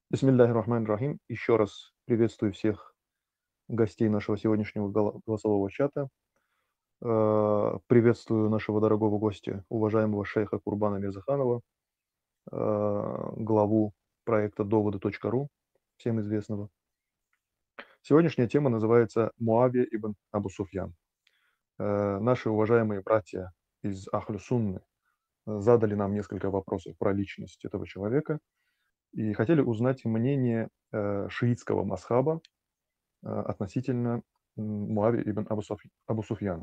Бисмиллахи рахмани рахим. Еще раз приветствую всех гостей нашего сегодняшнего голосового чата. Приветствую нашего дорогого гостя, уважаемого шейха Курбана Мирзаханова, главу проекта доводы.ру, всем известного. Сегодняшняя тема называется Муавия ибн Абу Суфьян. Наши уважаемые братья из Ахлю Сунны задали нам несколько вопросов про личность этого человека и хотели узнать мнение шиитского масхаба относительно Муави ибн Абу Суфьяна.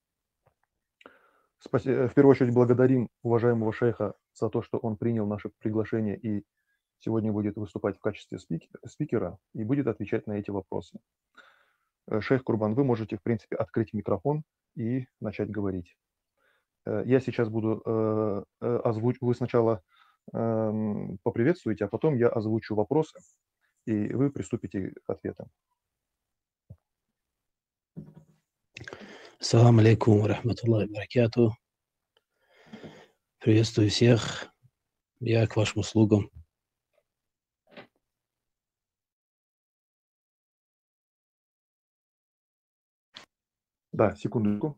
В первую очередь благодарим уважаемого шейха за то, что он принял наше приглашение и сегодня будет выступать в качестве спикера и будет отвечать на эти вопросы. Шейх Курбан, вы можете, в принципе, открыть микрофон и начать говорить. Я сейчас буду озвучивать, вы сначала поприветствуете, а потом я озвучу вопросы, и вы приступите к ответам. Ассаламу алейкум ва рахматуллахи ва баракатуху. Приветствую всех. Я к вашим услугам. Да, секундочку.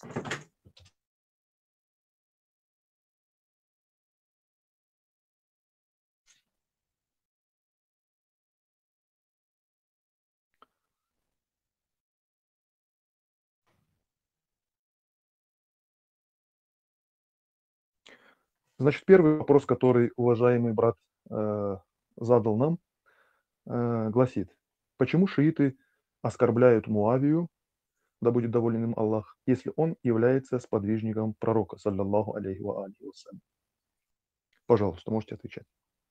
Значит, первый вопрос, который уважаемый брат задал нам, гласит: почему шииты оскорбляют Муавию, да будет доволен им Аллах, если он является сподвижником пророка, саллаллаху алейхи ва алейхи вассалям? Пожалуйста, можете отвечать.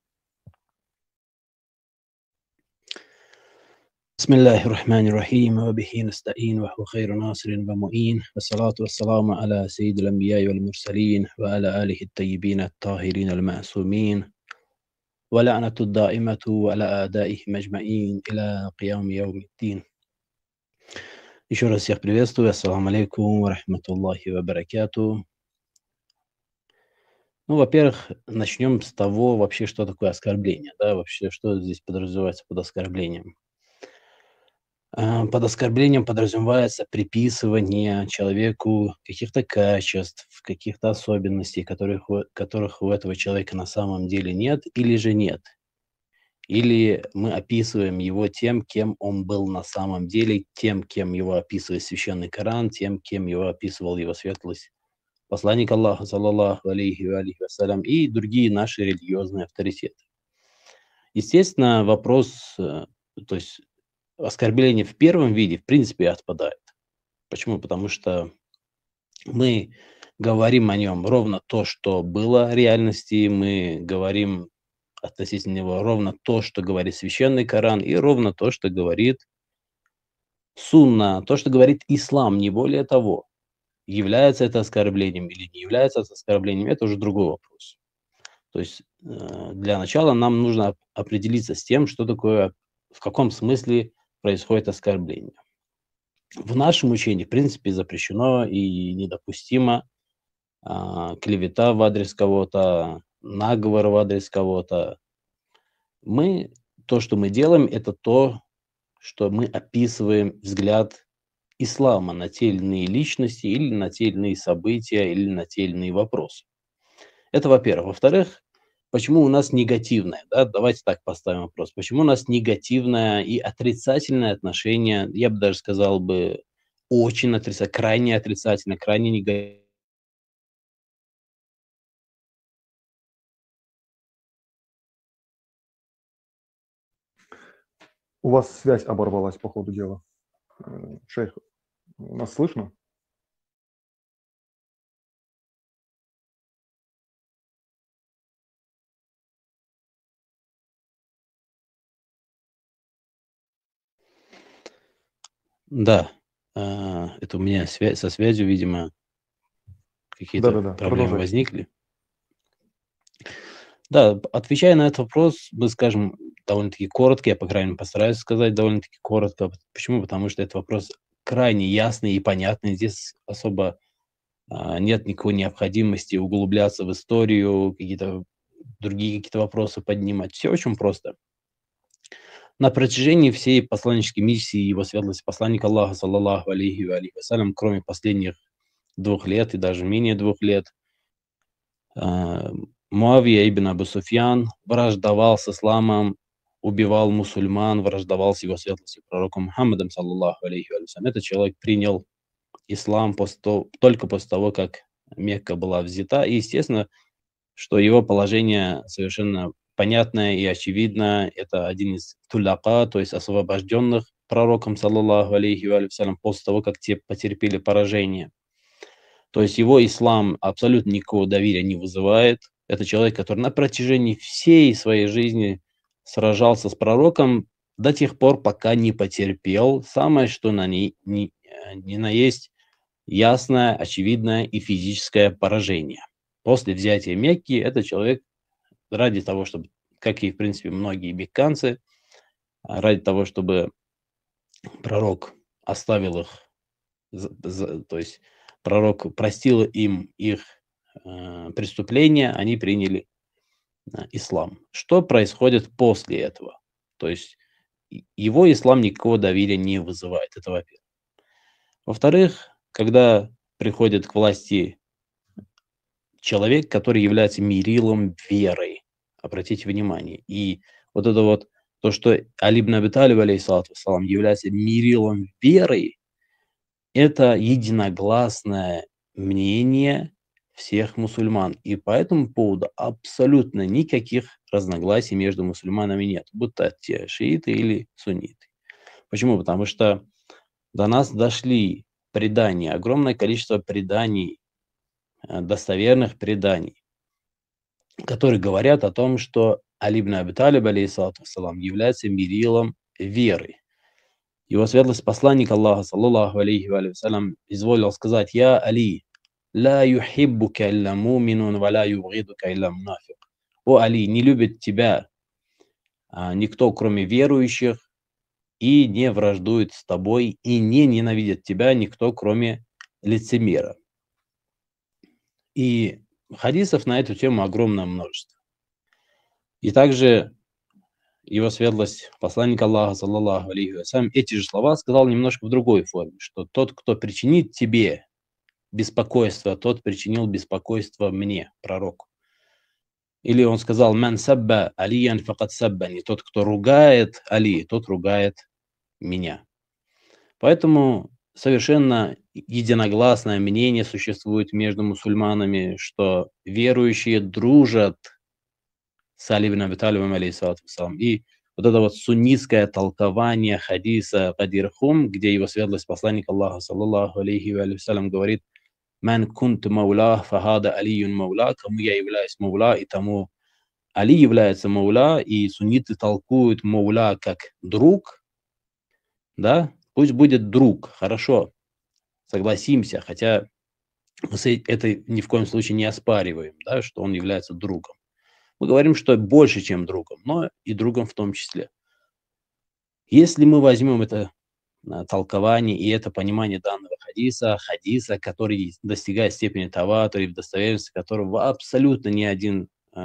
Бисмиллахи рахмани рахим, ва бихи настаин, ва хуа хайру насрин ва муин, ва салату ва саламу аля саййидил анбияи вал мурсалин, ва аля алихи ат-таййибин ат-тахирин ал-ма'сумин, ва лa'нату ад-даимату аля а'даихим аджмаин иля қиями яумиддин. Еще раз всех приветствую. Ассаламу алейкум ва рахматуллахи ва баракатуху. Ну, во-первых, начнем с того, вообще, что такое оскорбление, да, вообще, что здесь подразумевается под оскорблением. Под оскорблением подразумевается приписывание человеку каких-то качеств, каких-то особенностей, которых у этого человека на самом деле нет или же нет. Или мы описываем его тем, кем он был на самом деле, тем, кем его описывает Священный Коран, тем, кем его описывал его светлость посланник Аллаха, саллаллаху алейхи ва алейхи вассалям, и другие наши религиозные авторитеты. Естественно, вопрос, то есть оскорбление в первом виде, в принципе, отпадает. Почему? Потому что мы говорим о нем ровно то, что было в реальности, мы говорим относительно него ровно то, что говорит Священный Коран, и ровно то, что говорит Сунна, то, что говорит ислам, не более того. Является это оскорблением или не является это оскорблением, это уже другой вопрос. То есть для начала нам нужно определиться с тем, что такое, в каком смысле происходит оскорбление. В нашем учении, в принципе, запрещено и недопустимо клевета в адрес кого-то, наговор в адрес кого-то. То, что мы делаем, это то, что мы описываем взгляд ислама на те или иные личности, или на те или иные события, или на те или иные вопросы. Это во-первых. Во-вторых, почему у нас негативное, да, давайте так поставим вопрос, почему у нас негативное и отрицательное отношение, я бы даже сказал бы, очень отрицательное, крайне негативное. У вас связь оборвалась по ходу дела. Шейх, нас слышно? Да, это у меня со связью, видимо, какие-то проблемы продолжайте. возникли. Да, отвечая на этот вопрос, мы скажем довольно-таки коротко, я, по крайней мере, постараюсь сказать довольно-таки коротко. Почему? Потому что этот вопрос крайне ясный и понятный. Здесь особо нет никакой необходимости углубляться в историю, какие-то другие какие-то вопросы поднимать. Все очень просто. на протяжении всей посланнической миссии его светлости посланника Аллаха, саллаллаху алейхи ва алейхи вассалям, кроме последних 2 лет и даже менее 2 лет, Муавия ибн Абу Суфьян враждовал с исламом, убивал мусульман, враждовал с его светлостью пророком Мухаммадом, саллаллаху алейхи ва алейхи. Этот человек принял ислам только после того, как Мекка была взята. И, естественно, что его положение совершенно понятное и очевидно. Это один из туляка, то есть освобожденных пророком, саллаллаху алейхи ва алейхи, после того, как те потерпели поражение. То есть его ислам абсолютно никакого доверия не вызывает. Это человек, который на протяжении всей своей жизни сражался с пророком до тех пор, пока не потерпел самое, что на есть ясное, очевидное и физическое поражение. После взятия Мекки этот человек ради того, чтобы, как и в принципе многие мекканцы, ради того, чтобы пророк оставил их, то есть пророк простил им их преступления, они приняли ислам. Что происходит после этого? То есть его ислам никакого доверия не вызывает, это во-первых. Во-вторых, когда приходит к власти человек, который является мерилом веры, обратите внимание, и вот это вот то, что Али ибн Аби Талиб, алейхиссалату вассалам, является мерилом веры, это единогласное мнение всех мусульман. И по этому поводу абсолютно никаких разногласий между мусульманами нет, будто те шииты или сунниты. Почему? Потому что до нас дошли предания, огромное количество преданий, достоверных преданий, которые говорят о том, что Али ибн Аби Талиб, алейхиссалату вассалам, является мерилом веры. Его светлость посланник Аллаха, саллаллаху алейхи ва салям, изволил сказать: «Я Али, ла юхиббука илля муминун, ва ла юбгидука илля мунафик». О Али, не любит тебя никто, кроме верующих, и не враждует с тобой, и не ненавидит тебя никто, кроме лицемера. И хадисов на эту тему огромное множество. И также его светлость, посланник Аллаха, саллаллаху алейхи ва салям, эти же слова сказал немножко в другой форме, что тот, кто причинит тебе беспокойство, тот причинил беспокойство мне, пророку. Или он сказал: «Ман сабба алиян факат саббани», тот, кто ругает Али, тот ругает меня. Поэтому совершенно единогласное мнение существует между мусульманами, что верующие дружат с Али ибн Аби Талибом, алейхиссалату вассалам. И вот это вот суннитское толкование хадиса Кадир Хум, где его светлость посланник Аллаха, саллаллаху алейхи ва салям, говорит: «Ман кунт маула, фахада алиюн маула», кому я являюсь маула, и тому Али является маула, и сунниты толкуют маула как друг, да, пусть будет друг, хорошо, согласимся, хотя мы это ни в коем случае не оспариваем, да, что он является другом. Мы говорим, что больше, чем другом, но и другом в том числе. Если мы возьмем это толкование и это понимание данного хадиса, который достигает степени таватури, в достоверности которого абсолютно ни один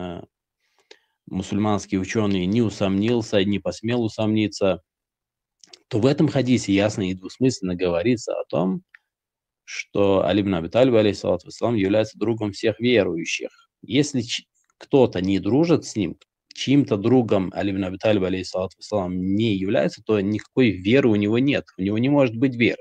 мусульманский ученый не усомнился, не посмел усомниться, то в этом хадисе ясно и двусмысленно говорится о том, что Али ибн Аби Талиб, алейхиссалату вассалам, является другом всех верующих. Если кто-то не дружит с ним, чьим-то другом Али ибн Аби Талиб, алейхиссалату вассалам, не является, то никакой веры у него нет, у него не может быть веры.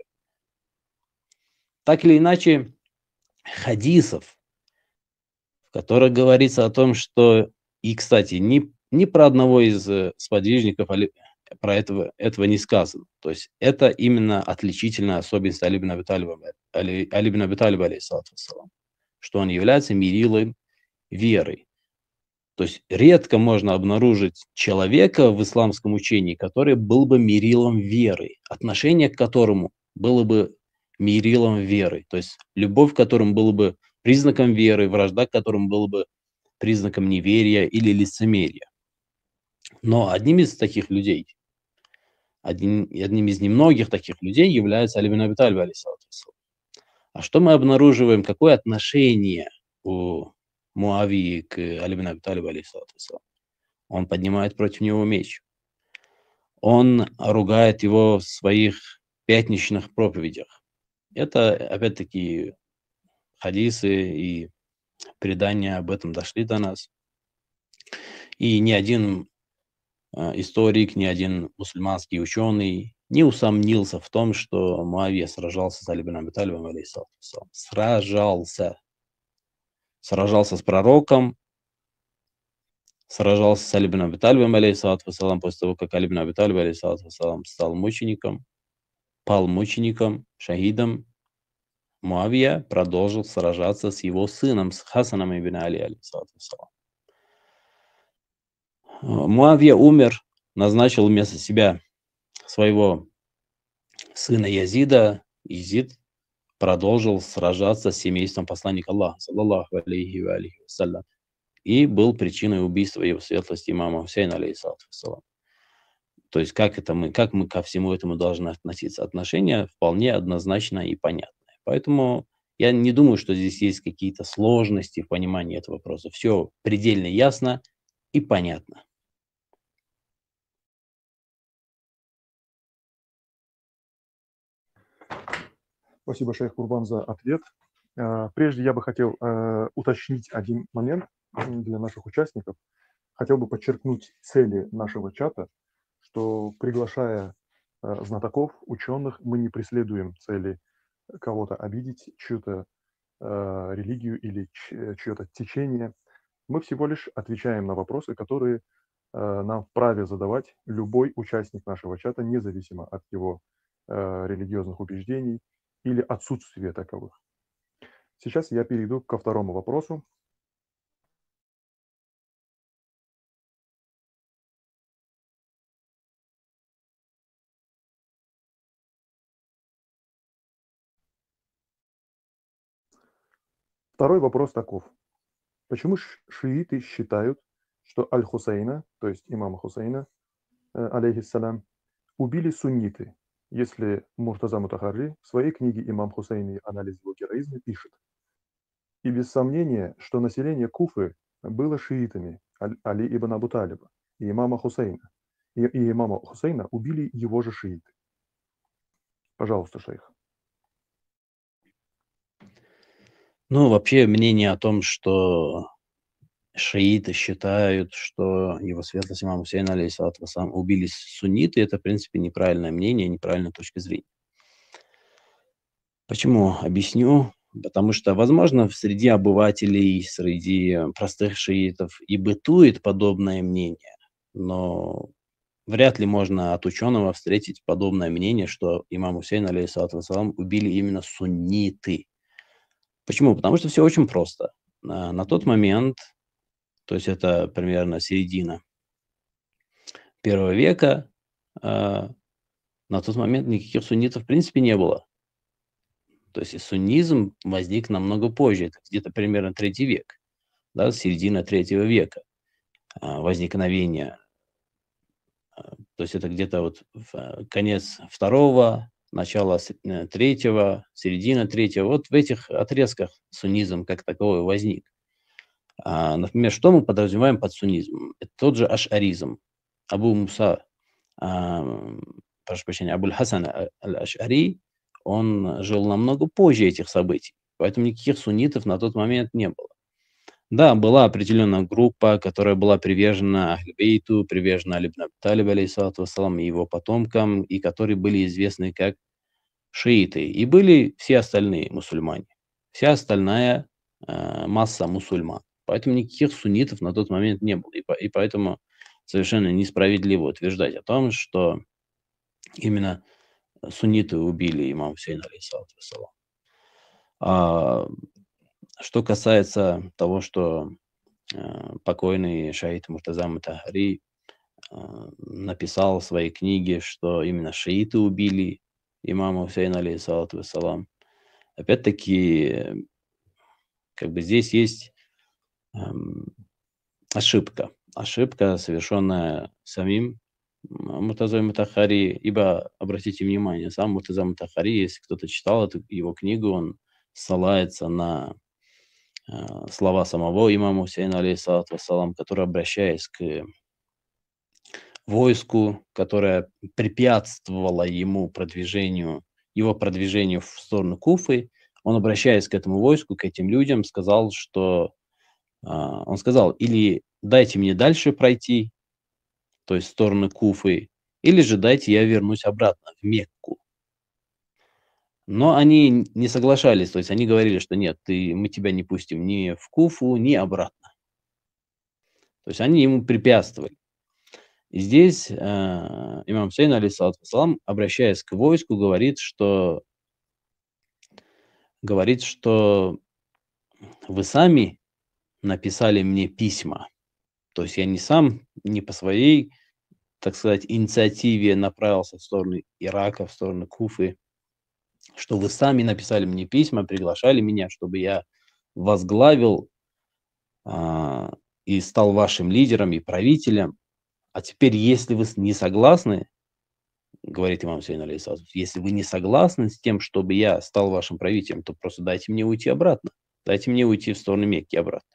Так или иначе, хадисов, в которых говорится о том, что, и, кстати, ни про одного из сподвижников про этого не сказано. То есть это именно отличительная особенность Али ибн Аби Талиба, алейхиссалату вассалам, что он является мерилом веры. То есть редко можно обнаружить человека в исламском учении, который был бы мерилом веры, отношение к которому было бы мерилом веры. То есть любовь к которому было бы признаком веры, вражда к которому было бы признаком неверия или лицемерия. Но одним из таких людей, одним из немногих таких людей является Али ибн Аби Талиб, алейхиссалату вассалам. А что мы обнаруживаем, какое отношение у Муавии к Али ибн Аби Талибу, алейхиссалату вассалам? Он поднимает против него меч. он ругает его в своих пятничных проповедях. Это, опять-таки, хадисы и предания об этом дошли до нас. И ни один историк, ни один мусульманский ученый не усомнился в том, что Муавия сражался с Али ибн Аби Талибом, алейхиссалату вассалам. Сражался с пророком, сражался с Али ибн Аби Талибом, алейхиссалату вассалам, после того, как Али ибн Аби Талиб, алейхиссалату вассалам, стал мучеником, пал мучеником, шахидом. Муавия продолжил сражаться с его сыном, с Хасаном ибн Али, алейхиссалату вассалам. Муавия умер, назначил вместо себя своего сына Язида. Язид продолжил сражаться с семейством посланника Аллаха, саллаллаху алейхи ва алейхи вассалям, и был причиной убийства его светлости имама Хусейна, алейхиссалату вассалам. То есть как мы ко всему этому должны относиться? Отношение вполне однозначное и понятное. Поэтому я не думаю, что здесь есть какие-то сложности в понимании этого вопроса. Все предельно ясно и понятно. Спасибо, шейх Курбан, за ответ. Прежде я бы хотел уточнить один момент для наших участников. Хотел бы подчеркнуть цели нашего чата, что, приглашая знатоков, ученых, мы не преследуем цели кого-то обидеть, чью-то религию или чье-то течение. Мы всего лишь отвечаем на вопросы, которые нам вправе задавать любой участник нашего чата, независимо от его религиозных убеждений или отсутствия таковых. Сейчас я перейду ко второму вопросу. Второй вопрос таков. Почему шииты считают, что Аль-Хусейна, то есть имама Хусейна, алейхиссалям, убили сунниты, если Муртаза Мутахарри в своей книге «Имам Хусейн и анализ его героизма» пишет: и без сомнения, что население Куфы было шиитами Али ибн Абу Талиба и имама Хусейна. И имама Хусейна убили его же шииты. Пожалуйста, шейх. Ну, вообще мнение о том, что шииты считают, что его светлость имам Хусейн, алейхиссалату вассалам, убили сунниты, это, в принципе, неправильное мнение, неправильная точка зрения. Почему? Объясню. Потому что, возможно, среди обывателей, среди простых шиитов и бытует подобное мнение, но вряд ли можно от ученого встретить подобное мнение, что имам Хусейн, алейхиссалату вассалам, убили именно сунниты. Почему? Потому что все очень просто. На тот момент, то есть это примерно середина первого века, на тот момент никаких суннитов в принципе не было. То есть суннизм возник намного позже, это где-то примерно 3 век, да, середина 3 века возникновения. То есть это где-то вот конец 2-го, начало 3-го, середина 3-го. Вот в этих отрезках суннизм как таковой возник. Например, что мы подразумеваем под суннизмом? Это тот же аш'аризм. Абу Муса, прошу прощения, Абуль Хасан аль-Аш'ари, он жил намного позже этих событий, поэтому никаких суннитов на тот момент не было. Да, была определенная группа, которая была привержена Ахль-Бейту, привержена Али ибн Аби Талибу, алейхиссалату вассалам, и его потомкам, и которые были известны как шииты. И были все остальные мусульмане, вся остальная масса мусульман. Поэтому никаких суннитов на тот момент не было. И поэтому совершенно несправедливо утверждать о том, что именно сунниты убили имама Хусейна, алейхиссалату вассалам. Что касается того, что покойный шаид Муртаза Мутахари написал в своей книге, что именно шииты убили имама Хусейна, алейхиссалату вассалам, опять-таки, как бы здесь есть ошибка, совершенная самим Муртазой Мутахари, ибо, обратите внимание, сам Муртаза Мутахари, если кто-то читал его книгу, он ссылается на слова самого имама Хусейна, алейхиссалату вассалам, который, обращаясь к войску, которое препятствовало его продвижению в сторону Куфы. Он, обращаясь к этому войску, к этим людям, сказал, он сказал, или дайте мне дальше пройти, то есть в сторону Куфы, или же дайте я вернусь обратно в Мекку. Но они не соглашались, то есть они говорили, что нет, мы тебя не пустим ни в Куфу, ни обратно. То есть они ему препятствовали. И здесь имам Хусейн, алейхиссалату вассалам, обращаясь к войску, говорит, что вы сами написали мне письма. То есть я не по своей, так сказать, инициативе направился в сторону Ирака, в сторону Куфы, что вы сами написали мне письма, приглашали меня, чтобы я возглавил и стал вашим лидером и правителем. А теперь, если вы не согласны, говорит имам Хусейн, алейхиссалам, если вы не согласны с тем, чтобы я стал вашим правителем, то просто дайте мне уйти обратно. Дайте мне уйти в сторону Мекки обратно.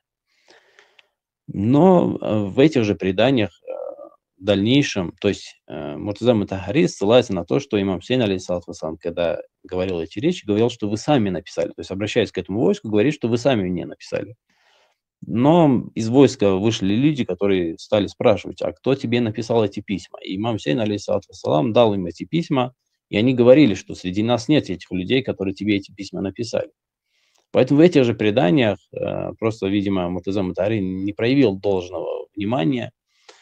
Но в этих же преданиях в дальнейшем, то есть Муртаза Мутахари ссылается на то, что имам Хусейн, алейхиссалам, когда говорил эти речи, говорил, что вы сами написали. То есть, обращаясь к этому войску, говорит, что вы сами мне написали. Но из войска вышли люди, которые стали спрашивать, а кто тебе написал эти письма? И имам Хусейн, алейхиссалам, дал им эти письма, и они говорили, что среди нас нет этих людей, которые тебе эти письма написали. Поэтому в этих же преданиях просто, видимо, Муртаза Мутахари не проявил должного внимания.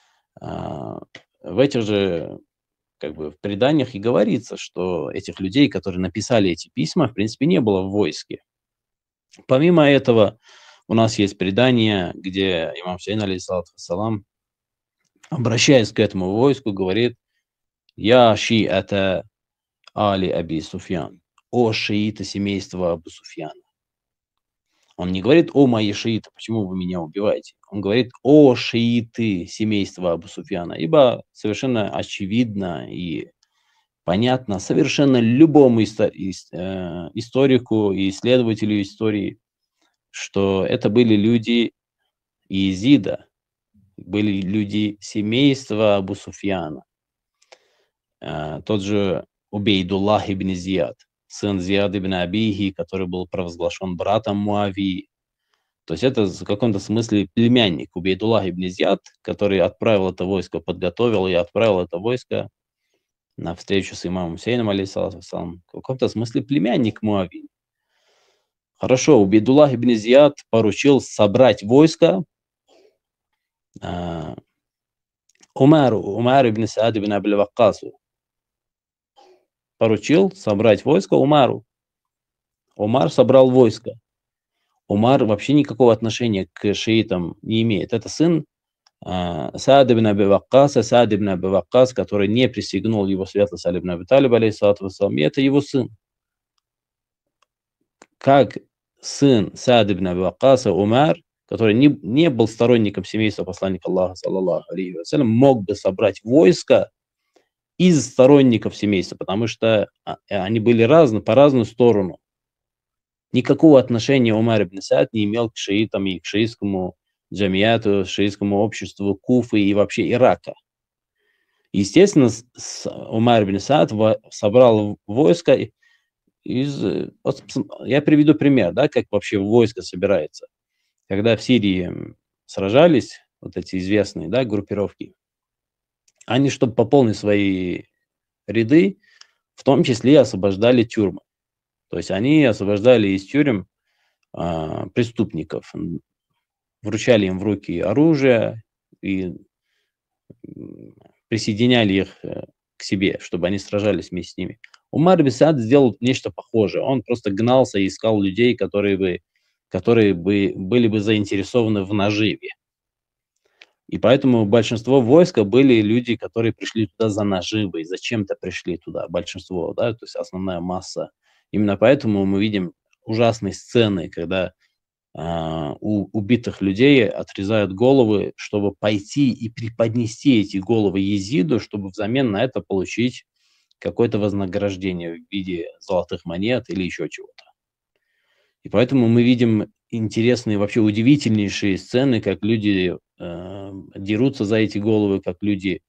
В этих же в преданиях и говорится, что этих людей, которые написали эти письма, в принципе, не было в войске. Помимо этого, у нас есть предание, где имам Хусейн, алейхиссалам, обращаясь к этому войску, говорит: «Я ши'ата али Аби Суфьян», «О шииты семейства Абу Суфьяна». Он не говорит: «О мои шииты, почему вы меня убиваете?» Он говорит: «О шииты семейства Абу Суфьяна», ибо совершенно очевидно и понятно совершенно любому историку и исследователю истории, что это были люди Иезида, были люди семейства Абу Суфьяна. Тот же Убейдуллах ибн Зияд, сын Зияд ибн Абихи, который был провозглашен братом Муавии. То есть это в каком-то смысле племянник Убейдуллах ибн Зияд, который отправил это войско, подготовил и отправил это войско на встречу с имамом Хусейном, алейхиссалам, в каком-то смысле племянник Муавии. Хорошо, Убейдуллах ибн Зияд поручил собрать войско Умару ибн Саад ибн Абиль Ваккасу. Поручил собрать войско Умару. Умар собрал войско. Умар вообще никакого отношения к шиитам не имеет. Это сын Саад ибн Аби Ваккаса, Саад ибн Аби Ваккас, который не присягнул его светлость Али ибн Аби Талиб, алейхиссалату вассалам, и это его сын. Как сын Саад ибн Аби Ваккаса, Умар, который не был сторонником семейства посланника Аллаха, саллаллаху алейхи вассалям, мог бы собрать войско из сторонников семейства, потому что они были по разную сторону. Никакого отношения Умар ибн Саад не имел к шиитам и к шиитскому джамияту, шиитскому обществу Куфы и вообще Ирака. Естественно, Умар ибн Саад собрал войско я приведу пример, да, как вообще войско собирается. Когда в Сирии сражались вот эти известные, да, группировки, они, чтобы пополнить свои ряды, в том числе и освобождали тюрьмы. То есть они освобождали из тюрем преступников, вручали им в руки оружие и присоединяли их к себе, чтобы они сражались вместе с ними. Умар ибн Саад сделал нечто похожее. Он просто гнался и искал людей, которые были бы заинтересованы в наживе. И поэтому большинство войска были люди, которые пришли туда за наживой, зачем-то пришли туда, большинство, да, то есть основная масса. Именно поэтому мы видим ужасные сцены, когда у убитых людей отрезают головы, чтобы пойти и преподнести эти головы Езиду, чтобы взамен на это получить какое-то вознаграждение в виде золотых монет или еще чего-то. И поэтому мы видим интересные, вообще удивительнейшие сцены, как люди дерутся за эти головы, как люди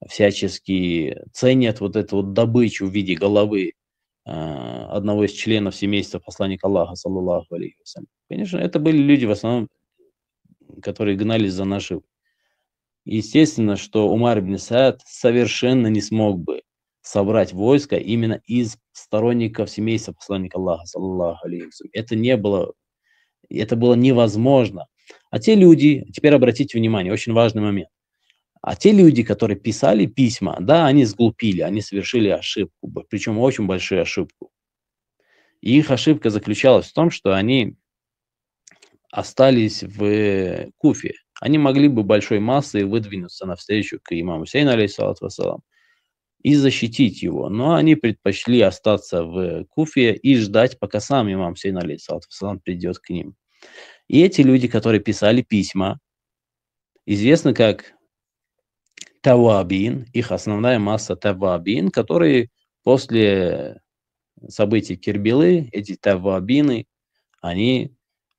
всячески ценят вот эту вот добычу в виде головы одного из членов семейства посланника Аллаха, саллаллаху алейхи вассалям. Конечно, это были люди в основном, которые гнались за наживой. Естественно, что Умар ибн Саад совершенно не смог бы собрать войско именно из сторонников семейства посланника Аллаха, саллаллаху алейхи вассалям. Это было невозможно. А те люди, теперь обратите внимание, очень важный момент. А те люди, которые писали письма, да, они сглупили, они совершили ошибку, причем очень большую ошибку. И их ошибка заключалась в том, что они остались в Куфе. Они могли бы большой массой выдвинуться навстречу к имаму Хусейну, алейхиссалату вассалам, и защитить его. Но они предпочли остаться в Куфе и ждать, пока сам имам Хусейн, алейхиссалату вассалам, придет к ним. И эти люди, которые писали письма, известны как тавабин, их основная масса тавабин, которые после событий Кербелы, эти тавабины, они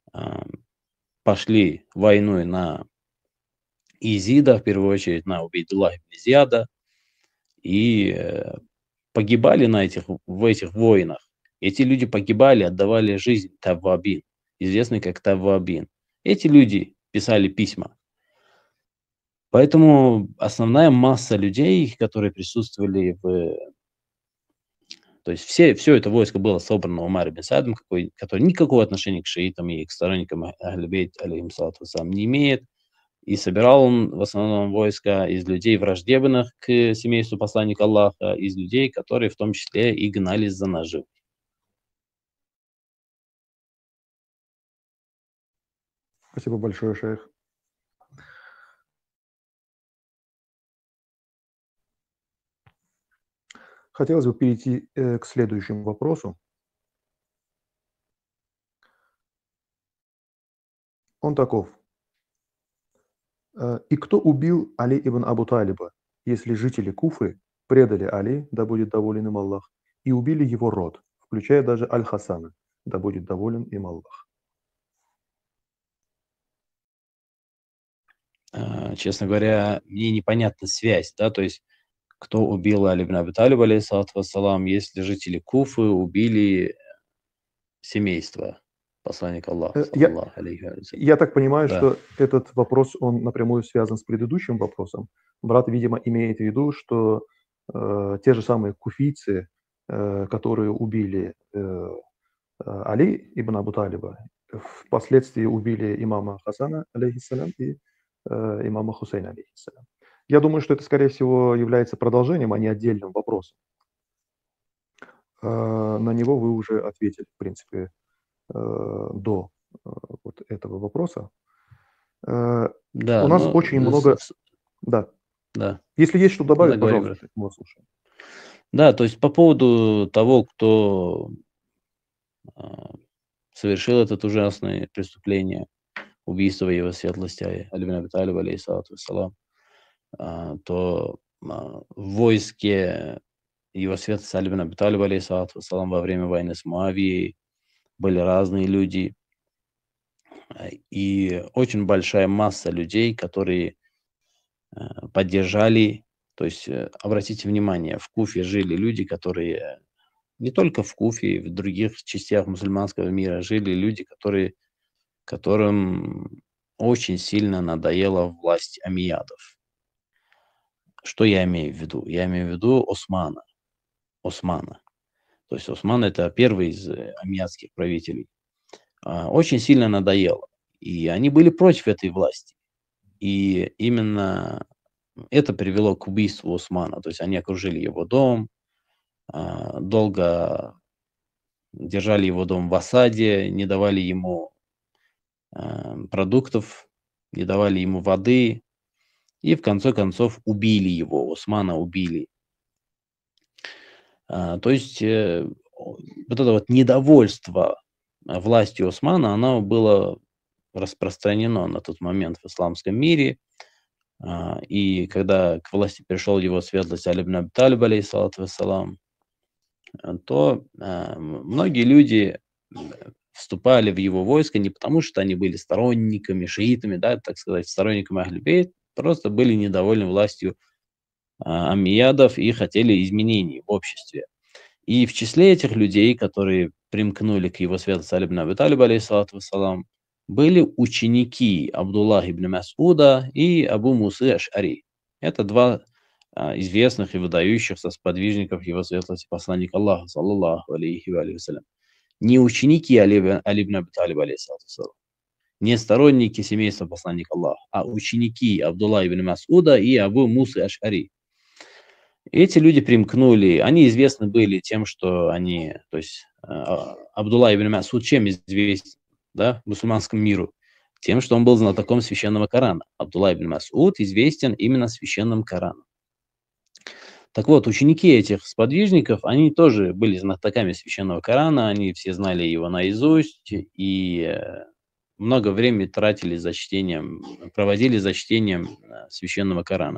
пошли войной на Изида, в первую очередь на Убейдуллаха ибн Зияда, и погибали в этих войнах. Эти люди погибали, отдавали жизнь тавабин, известный как тавабин. Эти люди писали письма. Поэтому основная масса людей, которые присутствовали то есть все это войско было собрано Умар ибн Саадом, который никакого отношения к шиитам и к сторонникам Ахль-Бейт, алейхиссалату вассалам, не имеет. И собирал он в основном войско из людей, враждебных к семейству посланника Аллаха, из людей, которые в том числе и гнались за наживой. Спасибо большое, шейх. Хотелось бы перейти к следующему вопросу. Он таков. И кто убил Али ибн Абу Талиба, если жители Куфы предали Али, да будет доволен им Аллах, и убили его род, включая даже Аль-Хасана, да будет доволен им Аллах? Честно говоря, мне непонятна связь, да, то есть кто убил Али ибн Аби Талиба, алейхиссалату вассалам, если жители Куфы убили семейство посланника Аллаха, саллаллаху алейхи вассалям. Я так понимаю, Да. что этот вопрос, он напрямую связан с предыдущим вопросом. Брат, видимо, имеет в виду, что те же самые куфийцы, которые убили Али ибн Абу Талиба, впоследствии убили имама Хасана, алейхиссалям, и имама Хусейна, алейхиссалям. Я думаю, что это, скорее всего, является продолжением, а не отдельным вопросом. На него вы уже ответили, в принципе, до вот этого вопроса. Да, У нас очень много... Да. Да. Если есть что добавить, пожалуйста, мы вас слушаем. Да, то есть по поводу того, кто совершил это ужасное преступление, убийство его светлости Али ибн Аби Талиба, алейхиссалату вассалам, то в войске его светлости Али ибн Аби Талиба, алейхиссалату вассалам, во время войны с Муавией были разные люди, и очень большая масса людей, которые поддержали. То есть, обратите внимание, в Куфе жили люди, которые не только в Куфе, в других частях мусульманского мира жили люди, которым очень сильно надоела власть амиядов. Что я имею в виду? Я имею в виду Османа. То есть Осман – это первый из амиядских правителей. Очень сильно надоело. И они были против этой власти. И именно это привело к убийству Османа. То есть они окружили его дом, долго держали его дом в осаде, не давали ему продуктов, не давали ему воды. И в конце концов убили его, Османа убили. То есть вот это вот недовольство властью Османа, оно было распространено на тот момент в исламском мире. И когда к власти пришел его светлость Али ибн Аби Талиб, алейхиссалату вассалам, то многие люди вступали в его войско не потому, что они были сторонниками, шиитами, да, так сказать, сторонниками Ахль-Бейт, просто были недовольны властью аммиядов и хотели изменений в обществе. И в числе этих людей, которые примкнули к его святости Али ибн Аби Талиб, алейхиссалату вассалам, были ученики Абдуллаха ибн Мас'уда и Абу Мусы Аш'ари. Это два известных и выдающихся сподвижников его светлости посланника Аллаха, саллаллаху алейхи ва вассалям. Не ученики Али ибн Аби Талиб, алейхиссалату вассалам, не сторонники семейства посланника Аллаха, а ученики Абдуллаха ибн Мас'уда и Абу Мусы Аш'ари. Эти люди примкнули, они известны были тем, что они, то есть Абдулла ибн Мас'уд чем известен, да, мусульманскому миру? Тем, что он был знатоком священного Корана. Абдулла ибн Мас'уд известен именно священным Кораном. Так вот, ученики этих сподвижников, они тоже были знатоками священного Корана, они все знали его наизусть и много времени тратили за чтением, проводили за чтением священного Корана.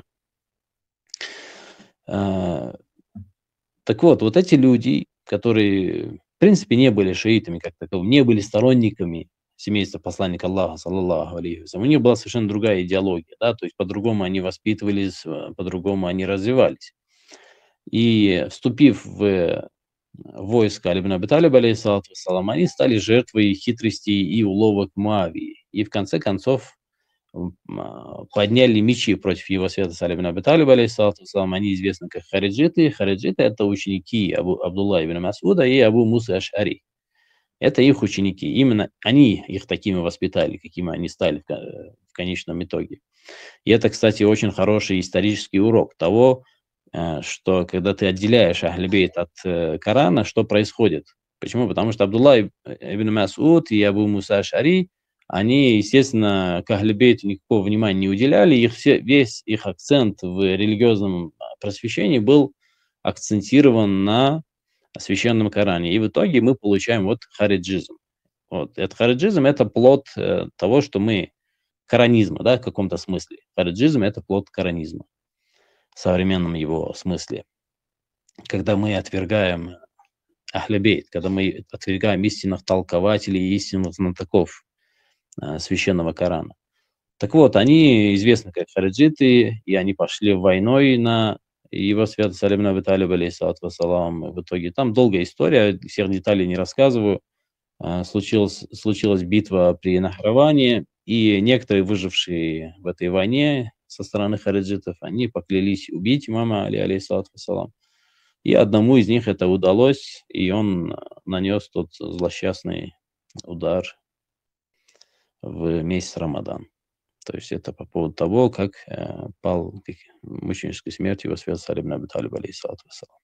Так вот, вот эти люди, которые, в принципе, не были шиитами как таковыми, не были сторонниками семейства посланника Аллаха, саллаллаху алейхи ва саллям, у них была совершенно другая идеология, да, то есть по-другому они воспитывались, по-другому они развивались. И вступив в войско Али ибн Аби Талиба, алейхиссалату вассалам, они стали жертвой хитростей и уловок Муавии. И в конце концов подняли мечи против его святости Али ибн Аби Талиба, алейхиссалату вассалам. Они известны как хариджиты. Хариджиты – это ученики Абдулла ибн Мас'уда и Абу Мусы Аш'ари. Это их ученики. Именно они их такими воспитали, какими они стали в конечном итоге. И это, кстати, очень хороший исторический урок того, что когда ты отделяешь Ахль-Бейт от Корана, что происходит? Почему? Потому что Абдулла ибн Мас'уд и Абу Муса Аш'ари, они, естественно, к Ахль-Бейту никакого внимания не уделяли, весь их акцент в религиозном просвещении был акцентирован на священном Коране. И в итоге мы получаем вот хариджизм. Вот. Этот хариджизм – это плод того, что мы коранизма, да, в каком-то смысле. Хариджизм – это плод коранизма в современном его смысле. Когда мы отвергаем Ахль-Бейт, когда мы отвергаем истинных толкователей и истинных знатоков священного Корана. Так вот, они известны как хариджиты, и они пошли войной на его святость Али ибн Аби Талиб, алейхиссалату вассалам. В итоге там долгая история, всех деталей не рассказываю. Случилась битва при Нахраване, и некоторые выжившие в этой войне со стороны хариджитов, они поклялись убить имама Али, алейхиссалату вассалам. И одному из них это удалось, и он нанес тот злосчастный удар в месяц Рамадан. То есть это по поводу того, как пал мученической смертью его святость Али ибн Аби Талиб, алейхиссалату вассалам.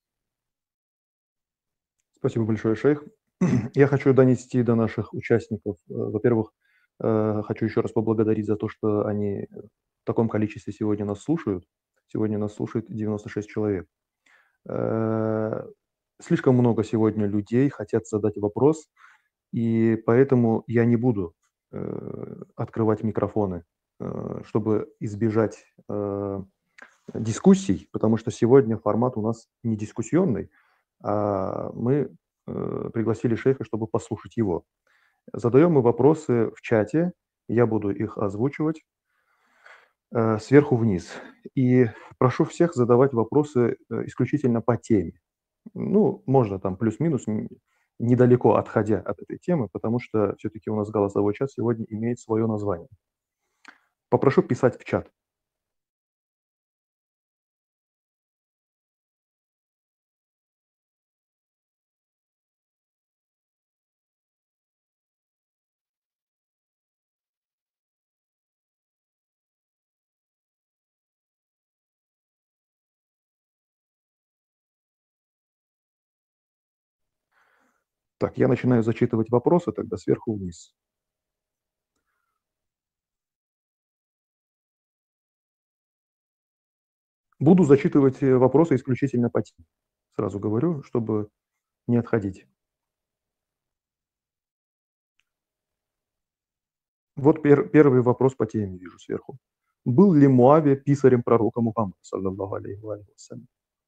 Спасибо большое, шейх. Я хочу донести до наших участников. Во-первых, хочу еще раз поблагодарить за то, что они в таком количестве сегодня нас слушают. Сегодня нас слушает 96 человек. Слишком много сегодня людей хотят задать вопрос, и поэтому я не буду открывать микрофоны, чтобы избежать дискуссий, потому что сегодня формат у нас не дискуссионный, а мы пригласили шейха, чтобы послушать его. Задаем мы вопросы в чате, я буду их озвучивать сверху вниз. И прошу всех задавать вопросы исключительно по теме. Ну, можно там плюс-минус, недалеко отходя от этой темы, потому что все-таки у нас голосовой чат сегодня имеет свое название. Попрошу писать в чат. Так, я начинаю зачитывать вопросы тогда сверху вниз. Буду зачитывать вопросы исключительно по теме. Сразу говорю, чтобы не отходить. Вот первый вопрос по теме вижу сверху. Был ли Муавия писарем пророка Мухаммада, саллаллаху алейхи ва саллям?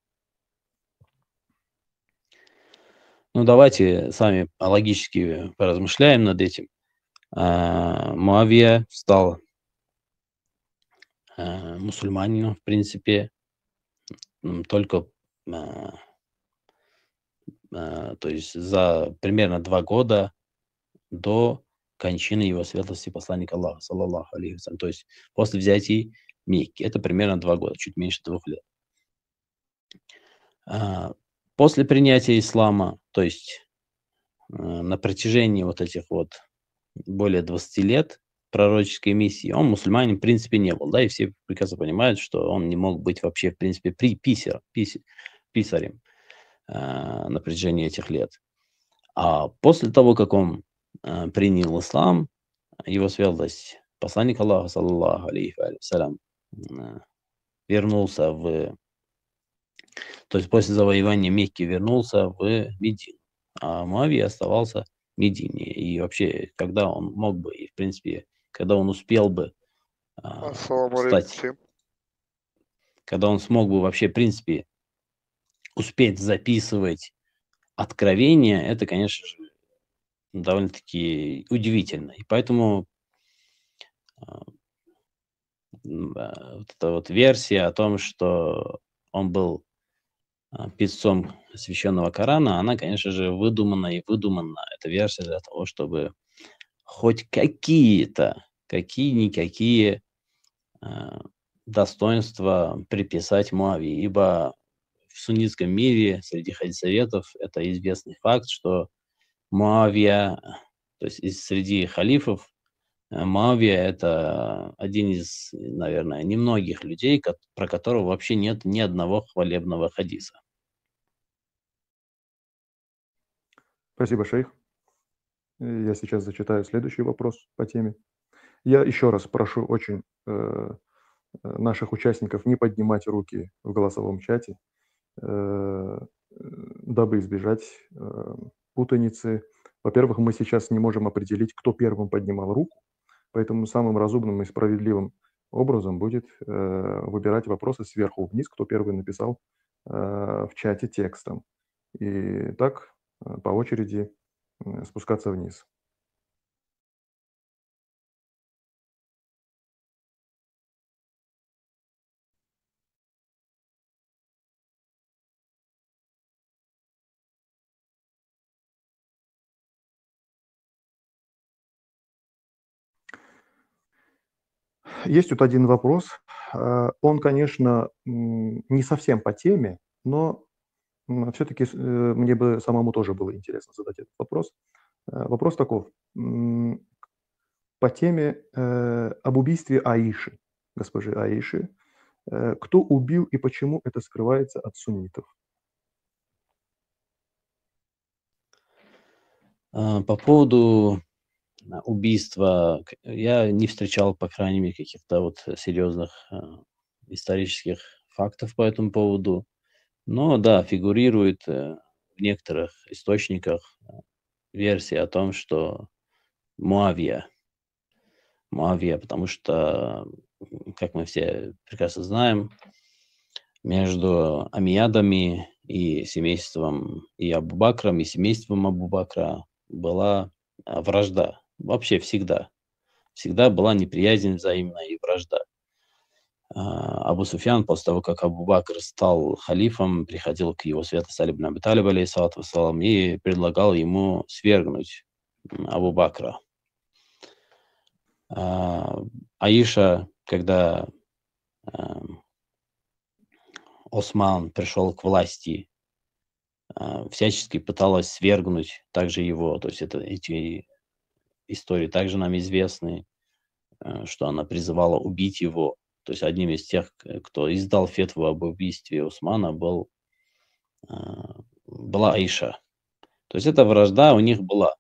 Ну, давайте сами логически поразмышляем над этим. Муавия стал мусульманином, в принципе, только то есть за примерно 2 года до кончины его светлости посланника Аллаха, саллаллаху алейхи вассалям. То есть после взятия Мекки. Это примерно 2 года, чуть меньше 2 лет. После принятия ислама, то есть на протяжении вот этих вот более 20 лет пророческой миссии, он мусульманин в принципе не был, да, и все прекрасно понимают, что он не мог быть вообще в принципе писарем на протяжении этих лет. А после того, как он принял ислам, его светлость, посланник Аллаха, саллаллаху алейхи вассалям, вернулся то есть после завоевания Мекки вернулся в Медину, а Муавия оставался в Медине. И вообще, когда он мог бы, и в принципе, когда он успел бы Ассаламу алейкум стать, всем. когда он смог бы вообще, в принципе, успеть записывать откровения, это, конечно же, довольно-таки удивительно. И поэтому вот эта вот версия о том, что он был писцом священного Корана, она, конечно же, выдумана и выдумана. Это версия для того, чтобы хоть какие-никакие достоинства приписать Муавии. Ибо в суннитском мире среди хадисоветов это известный факт, что Муавия, то есть среди халифов, Муавия – это один из, наверное, немногих людей, про которого вообще нет ни одного хвалебного хадиса. Спасибо, шейх. Я сейчас зачитаю следующий вопрос по теме. Я еще раз прошу очень наших участников не поднимать руки в голосовом чате, дабы избежать путаницы. Во-первых, мы сейчас не можем определить, кто первым поднимал руку, поэтому самым разумным и справедливым образом будет выбирать вопросы сверху вниз, кто первый написал в чате текстом. И так по очереди спускаться вниз. Есть тут один вопрос. Он, конечно, не совсем по теме, но все-таки мне бы самому тоже было интересно задать этот вопрос. Вопрос таков. По теме об убийстве Аиши, госпожи Аиши. Кто убил и почему это скрывается от суннитов? По поводу убийства я не встречал, по крайней мере, каких-то вот серьезных исторических фактов по этому поводу. Но да, фигурирует в некоторых источниках версия о том, что Муавия, потому что, как мы все прекрасно знаем, между Амиядами и семейством и Абу-Бакром, и семейством Абу-Бакра была вражда. Вообще всегда. Всегда была неприязнь взаимная и вражда. Абу Суфьян, после того, как Абу Бакр стал халифом, приходил к его светлости Али ибн Аби Талиб, алейхиссалату вассалам, и предлагал ему свергнуть Абу Бакра. Аиша, когда Осман пришел к власти, всячески пыталась свергнуть также его. То есть эти истории также нам известны, что она призывала убить его. То есть одним из тех, кто издал фетву об убийстве Османа, была Аиша. То есть эта вражда у них была.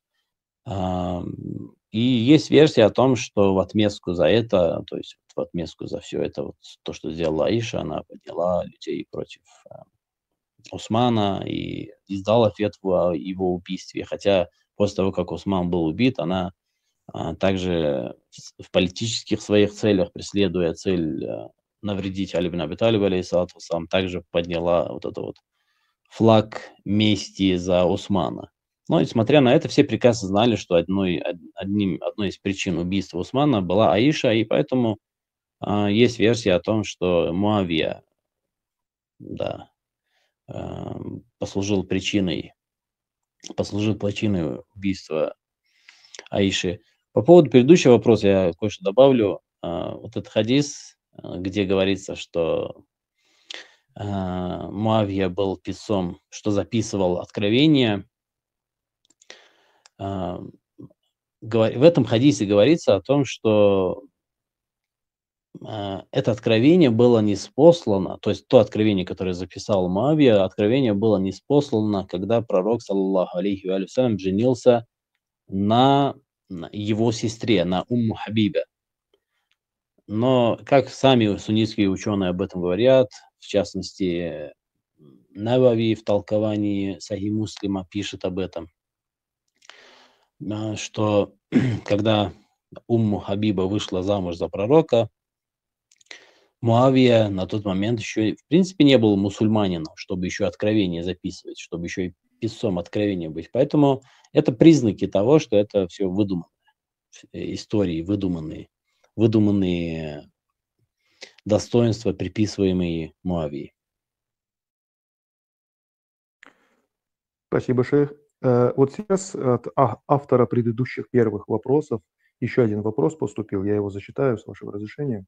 И есть версия о том, что в отместку за это, то есть в отместку за все это, вот, то, что сделала Аиша, она подняла людей против Османа и издала фетву о его убийстве. Хотя после того, как Осман был убит, она также в политических своих целях, преследуя цель навредить Али ибн Аби Талибу, алейхиссалату вассалам, также подняла вот это вот флаг мести за Османа. Но, несмотря на это, все прекрасно знали, что одной из причин убийства Османа была Аиша, и поэтому есть версия о том, что Муавия да, послужил причиной убийства Аиши. По поводу предыдущего вопроса я кое-что добавлю. Вот этот хадис, где говорится, что Муавия был писцом, что записывал откровения. В этом хадисе говорится о том, что это откровение было ниспослано, то есть то откровение, которое записал Муавия, откровение было ниспослано, когда пророк, саллаллаху алейхи ва саллям, женился на его сестре, на Умму Хабибе. Но, как сами суннитские ученые об этом говорят, в частности, Навави в толковании Сахи Муслима пишет об этом, что когда Умму Хабиба вышла замуж за пророка, Муавия на тот момент еще, в принципе, не был мусульманином, чтобы еще откровение записывать, чтобы еще и писцом откровения быть. Поэтому это признаки того, что это все выдуманные истории, выдуманные достоинства, приписываемые Муавии. Спасибо, шейх. Вот сейчас от автора предыдущих первых вопросов еще один вопрос поступил, я его зачитаю с вашего разрешения.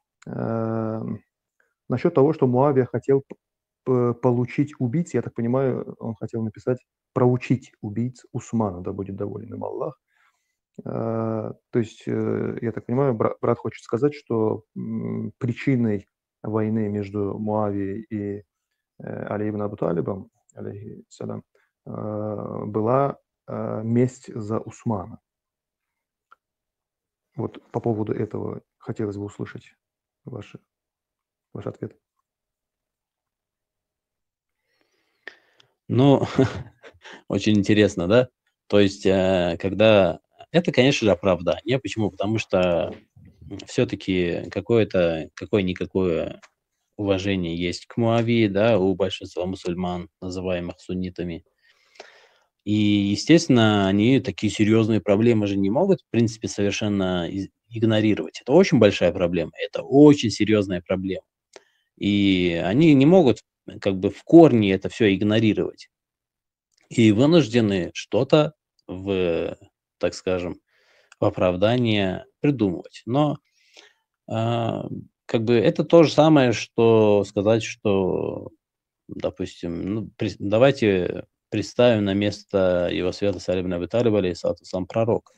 Насчет того, что Муавия хотел получить убийц, я так понимаю, он хотел написать проучить убийц Усмана, да будет доволен им Аллах. То есть, я так понимаю, брат хочет сказать, что причиной войны между Муавией и Али ибн Абу Талибом, алейхиссалям, была месть за Усмана. Вот по поводу этого хотелось бы услышать ваш ответ. Ну, очень интересно, да? То есть, когда... Это, конечно же, оправдание. Почему? Потому что все-таки какое-никакое уважение есть к Муавии, да, у большинства мусульман, называемых суннитами. И, естественно, они такие серьезные проблемы же не могут, в принципе, совершенно игнорировать. Это очень большая проблема, это очень серьезная проблема. И они не могут как бы в корне это все игнорировать. И вынуждены что-то так скажем, в оправдание придумывать. Но как бы это то же самое, что сказать, что, допустим, давайте представим на место его светлости Али ибн Аби Талиба, алейхиссалату вассалам, пророк.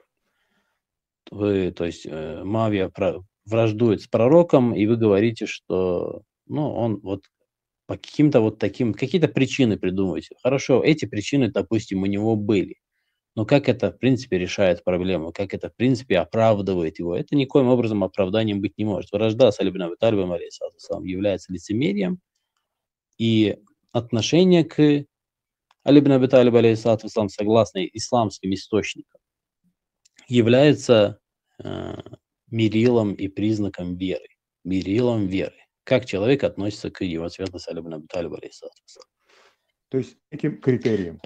То есть Муавия враждует с пророком, и вы говорите, что он вот по каким-то вот таким, какие-то причины придумываете. Хорошо, эти причины, допустим, у него были. Но как это, в принципе, решает проблему? Как это, в принципе, оправдывает его? Это никоим образом оправданием быть не может. Вражда с Али ибн Аби Талибом, алейхиссалату вассалам, является лицемерием, и отношение к Али ибн Аби Талибу, алейхиссалату вассалам, согласно исламским источникам, является мерилом и признаком веры. Мерилом веры. Как человек относится к его светлости Али ибн Аби Талибу, алейхиссалату вассалам. То есть этим критерием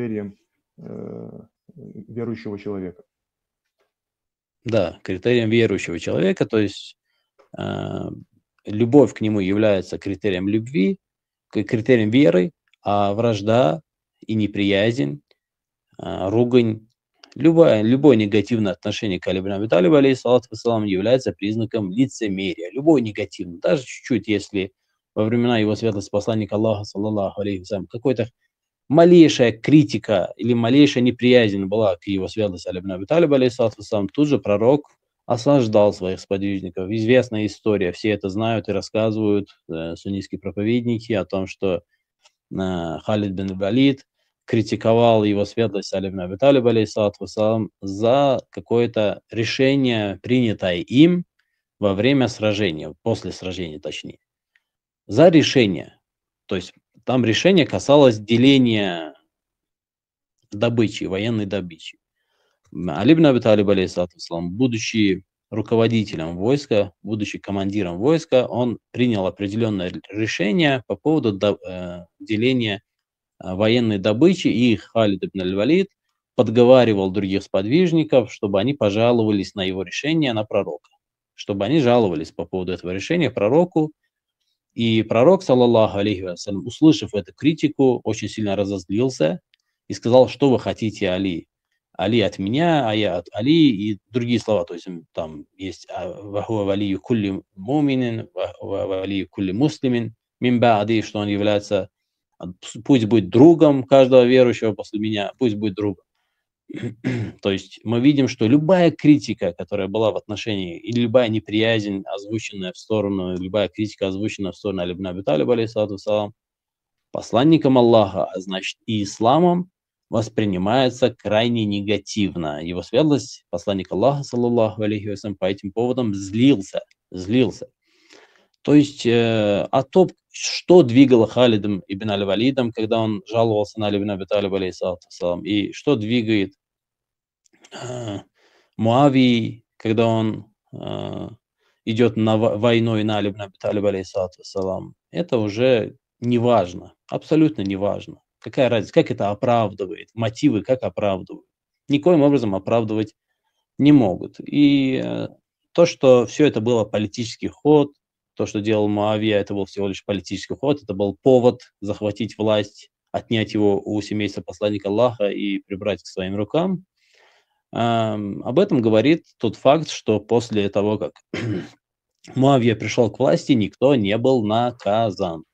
верующего человека. Да, критерием верующего человека, то есть любовь к нему является критерием любви, критерием веры, а вражда и неприязнь, ругань, любое негативное отношение к Али ибн Аби Талибу, алейхиссалату вассалам, является признаком лицемерия. Любой негативный, даже чуть-чуть, если во времена его светлости посланника Аллаха, саллаллаху алейхи вассалям, какой-то малейшая критика или малейшая неприязнь была к его светлости Али ибн Аби Талибу, алейхиссалату вассалам, тут же пророк осаждал своих сподвижников. Известная история, все это знают и рассказывают суннитские проповедники о том, что Халид бин Валид критиковал его светлость Али ибн Аби Талиб, алейхиссалату вассалам, за какое-то решение, принятое им во время сражения, после сражения точнее. За решение. То есть там решение касалось деления добычи, военной добычи. Али ибн Аби Талиб, алейхиссалату вассалам, будучи руководителем войска, будучи командиром войска, он принял определенное решение по поводу деления военной добычи, и Халид ибн аль-Валид подговаривал других сподвижников, чтобы они пожаловались на его решение на пророка. Чтобы они жаловались по поводу этого решения пророку, И пророк, саллаллаху алейхи вассалям, услышав эту критику, очень сильно разозлился и сказал: что вы хотите, Али? Али от меня, а я от Али, и другие слова. То есть там есть «Вахуа валию кулли муминин, валию кулли муслимин, мин ба'ди», что он является, пусть будет другом каждого верующего после меня, пусть будет другом. То есть мы видим, что любая критика, которая была в отношении, или любая неприязнь, озвученная в сторону, любая критика, озвученная в сторону Али ибн Аби Талиба, алейхиссалату вассалам, посланником Аллаха, а значит и исламом, воспринимается крайне негативно. Его светлость, посланник Аллаха, саллаллаху алейхи вассалям, по этим поводам злился. То есть, что двигало Халидом ибн аль-Валидом, когда он жаловался на Али ибн Аби Талиба, алейхиссалату вассалам, и что двигает Муавии, когда он идет на войну на Али ибн Аби Талиба, алейхиссалату вассалам, это уже не важно, абсолютно не важно. Какая разница, как это оправдывает, мотивы как оправдывают. Никоим образом оправдывать не могут. И то, что все это было политический ход, то, что делал Муавия, это был всего лишь политический ход, это был повод захватить власть, отнять его у семейства посланника Аллаха и прибрать к своим рукам. Об этом говорит тот факт, что после того, как Муавия пришел к власти, никто не был наказан.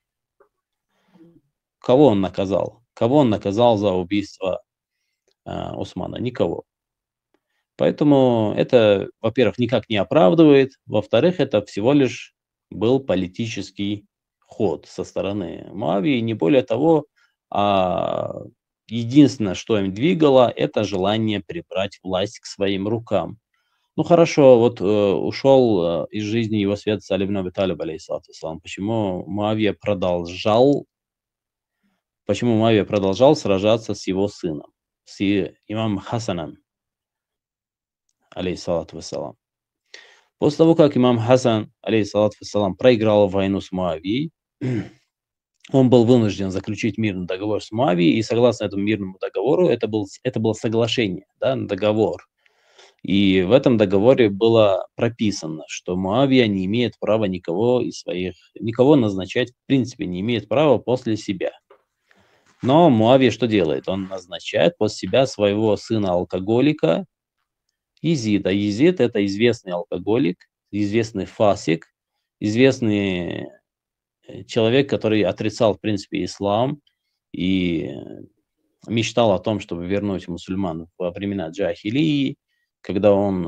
Кого он наказал? Кого он наказал за убийство Усмана? Никого. Поэтому это, во-первых, никак не оправдывает, во-вторых, это всего лишь был политический ход со стороны Муавии, не более того, единственное, что им двигало, это желание прибрать власть к своим рукам. Ну хорошо, вот ушел из жизни его светлость Али ибн Аби Талиб, алейхиссалату вассалам. Почему Муавия продолжал сражаться с его сыном, с имамом Хасаном, алейхиссалату вассалам? После того, как имам Хасан, алейхиссалату вассалам, проиграл войну с Муавией, он был вынужден заключить мирный договор с Муавией, и согласно этому мирному договору, это было соглашение, да, договор. И в этом договоре было прописано, что Муавия не имеет права никого назначать, в принципе, не имеет права после себя. Но Муавия что делает? Он назначает после себя своего сына-алкоголика Езид. А Езид – это известный алкоголик, известный фасик, известный человек, который отрицал, в принципе, ислам и мечтал о том, чтобы вернуть мусульман во времена джахилии, когда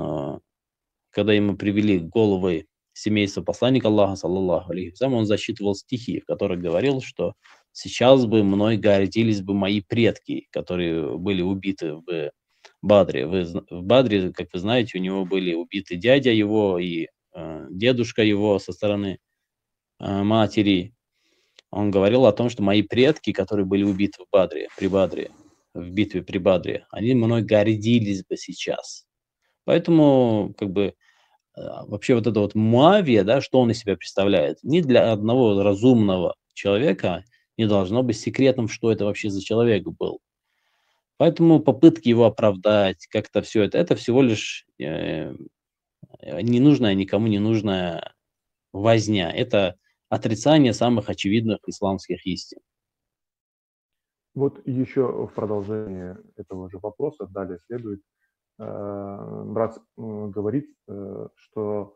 ему привели головы семейства посланника Аллаха, саллаллаху алейхи вассалям, он зачитывал стихи, в которых говорил, что сейчас бы мной гордились бы мои предки, которые были убиты в Бадре. В Бадре, как вы знаете, у него были убиты дядя его и дедушка его со стороны матери. Он говорил о том, что мои предки, которые были убиты в битве при Бадре, они мной гордились бы сейчас. Поэтому, вообще вот это вот Муавия, да, что он из себя представляет, ни для одного разумного человека не должно быть секретом, что это вообще за человек был. Поэтому попытки его оправдать, как-то все это всего лишь ненужная, никому не нужная возня. Это отрицание самых очевидных исламских истин. Вот еще в продолжение этого же вопроса далее следует. Брат говорит, что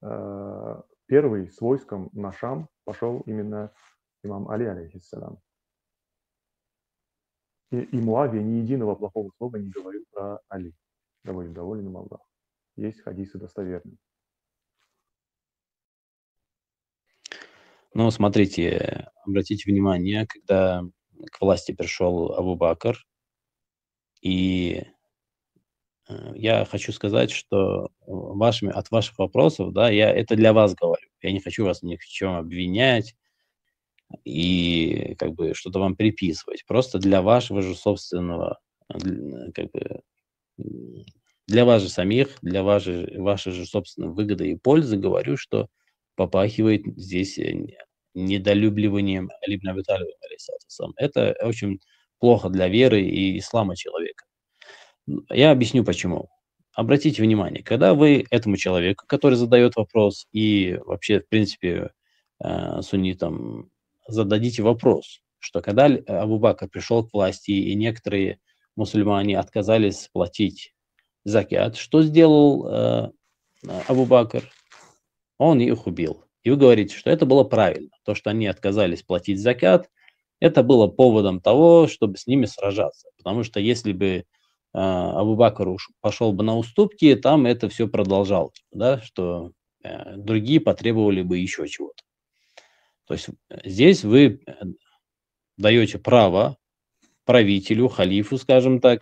первый с войском на Шам пошел именно имам Али, алейхиссалям. И Муавия ни единого плохого слова не говорил про Али. Да будет доволен им Аллах. Есть хадисы достоверные. Ну, смотрите, обратите внимание, когда к власти пришел Абу Бакр, и я хочу сказать, что от ваших вопросов, да, я это для вас говорю. Я не хочу вас ни в чем обвинять и что-то вам приписывать. Просто для вашего же собственного, для вас же самих, для вашей же собственной выгоды и пользы говорю, что попахивает здесь недолюбливанием Али ибн Аби Талиба, алейхиссалям. Это очень плохо для веры и ислама человека. Я объясню почему. Обратите внимание, когда вы этому человеку, который задает вопрос и вообще, в принципе, суннитам, зададите вопрос, что когда Абу Бакр пришел к власти, и некоторые мусульмане отказались платить закят, что сделал Абу Бакр? Он их убил. И вы говорите, что это было правильно. То, что они отказались платить закят, это было поводом того, чтобы с ними сражаться. Потому что если бы Абу Бакр пошел бы на уступки, там это все продолжалось, да, что другие потребовали бы еще чего-то. То есть здесь вы даете право правителю, халифу, скажем так,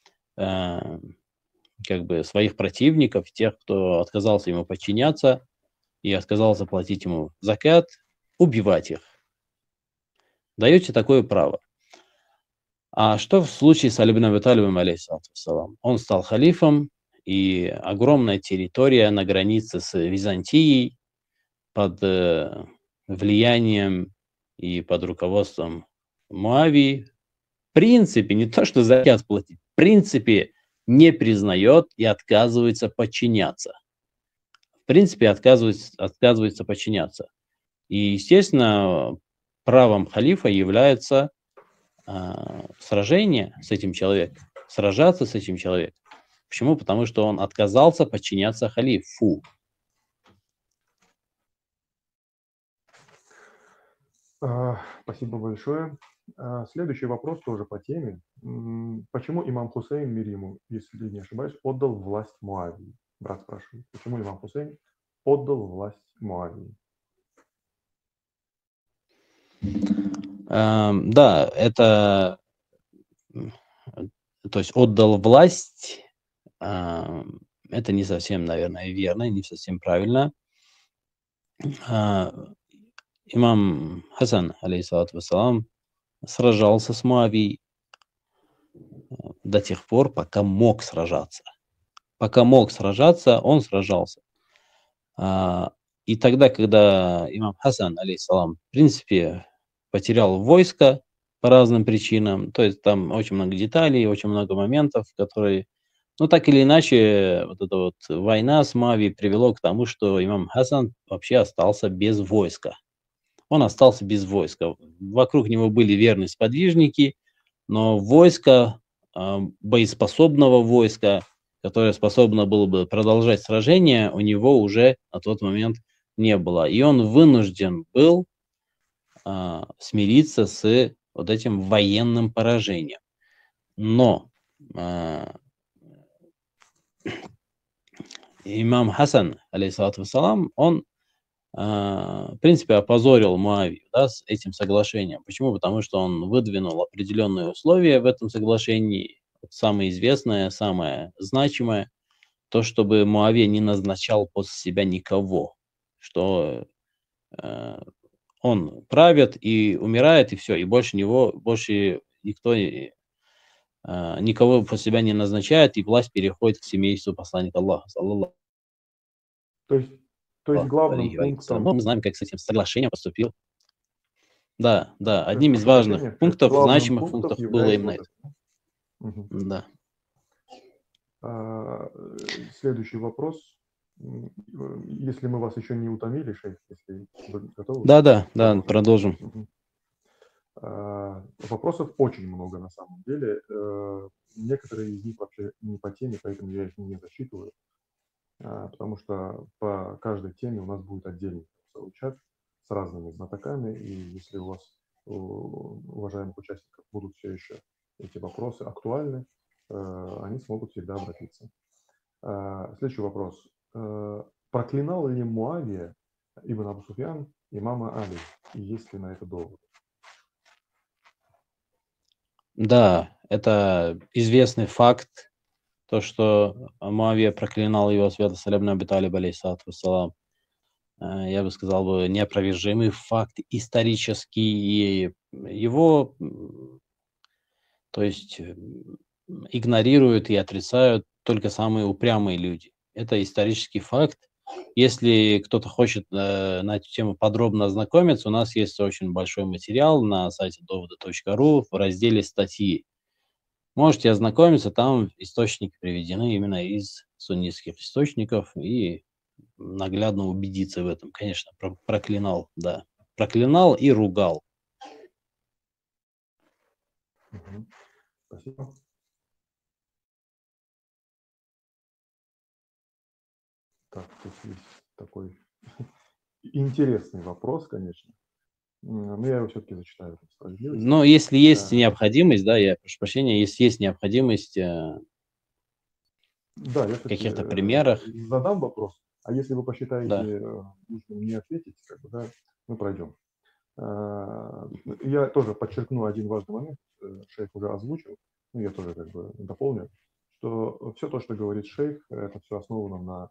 как бы своих противников, тех, кто отказался ему подчиняться и отказался платить ему закят, убивать их. Даете такое право. А что в случае с Али ибн Аби Талибом, алейхиссалам? Он стал халифом, и огромная территория на границе с Византией под влиянием и под руководством Муавии, в принципе, не то что закят платить, в принципе, не признает и отказывается подчиняться. В принципе, отказывается подчиняться. И, естественно, правом халифа является сражение с этим человеком, сражаться с этим человеком. Почему? Потому что он отказался подчиняться халифу. Спасибо большое. Следующий вопрос тоже по теме. Почему имам Хусейн, мир ему, если не ошибаюсь, отдал власть Муавии? Брат спрашивает, почему имам Хусейн отдал власть Муавии? Да, это, то есть отдал власть, это не совсем, наверное, верно, не совсем правильно. Имам Хасан, алейхиссалату вассалам, сражался с Муавией до тех пор, пока мог сражаться. Пока мог сражаться, он сражался. И тогда, когда имам Хасан, алейхиссалам, в принципе, потерял войско по разным причинам, то есть там очень много деталей, очень много моментов, которые, ну, так или иначе, вот эта вот война с Муавией привело к тому, что имам Хасан вообще остался без войска. Он остался без войска. Вокруг него были верные сподвижники, но войска, боеспособного войска, которое способно было бы продолжать сражение, у него уже на тот момент не было. И он вынужден был смириться с вот этим военным поражением. Но имам Хасан, алейхиссалату вассалам, он в принципе, опозорил Муавию, да, с этим соглашением. Почему? Потому что он выдвинул определенные условия в этом соглашении. Самое известное, самое значимое, то, чтобы Муавия не назначал после себя никого, что он правит и умирает, и все, и больше никто никого после себя не назначает, и власть переходит к семейству посланника Аллаха. То есть главным пунктом... Мы знаем, как с этим соглашением поступил. Да, одним из важных пунктов, значимых пунктов было именно это. Да. Следующий вопрос. Если мы вас еще не утомили, шейх, если вы готовы. Да, продолжим. Вопросов очень много на самом деле. Некоторые из них вообще не по теме, поэтому я их не засчитываю. Потому что по каждой теме у нас будет отдельный чат с разными знатоками, и если у вас, уважаемых участников, будут все еще эти вопросы актуальны, они смогут всегда обратиться. Следующий вопрос. Проклинал ли Муавия ибн Абу Суфьян имама Али? И есть ли на это довод? Да, это известный факт, то, что Муавия проклинал его святость Али ибн Аби Талиб, алейхиссалату вассалам. Я бы сказал, неопровержимый факт исторический. Его, то есть, игнорируют и отрицают только самые упрямые люди. Это исторический факт. Если кто-то хочет на эту тему подробно ознакомиться, у нас есть очень большой материал на сайте доводы.ру в разделе «Статьи». Можете ознакомиться, там источники приведены именно из суннитских источников, и наглядно убедиться в этом. Конечно, проклинал, да. Проклинал и ругал. Спасибо. Так, тут есть такой интересный вопрос, конечно. Но я его все-таки зачитаю. Но если есть необходимость, да, я прошу прощения, если есть необходимость да, я в каких-то примерах. задам вопрос, а если вы посчитаете Да. нужным не ответить, как бы, да, мы пройдем. Я тоже подчеркну один важный момент, шейх уже озвучил, ну, я тоже как бы дополню, что все то, что говорит шейх, это все основано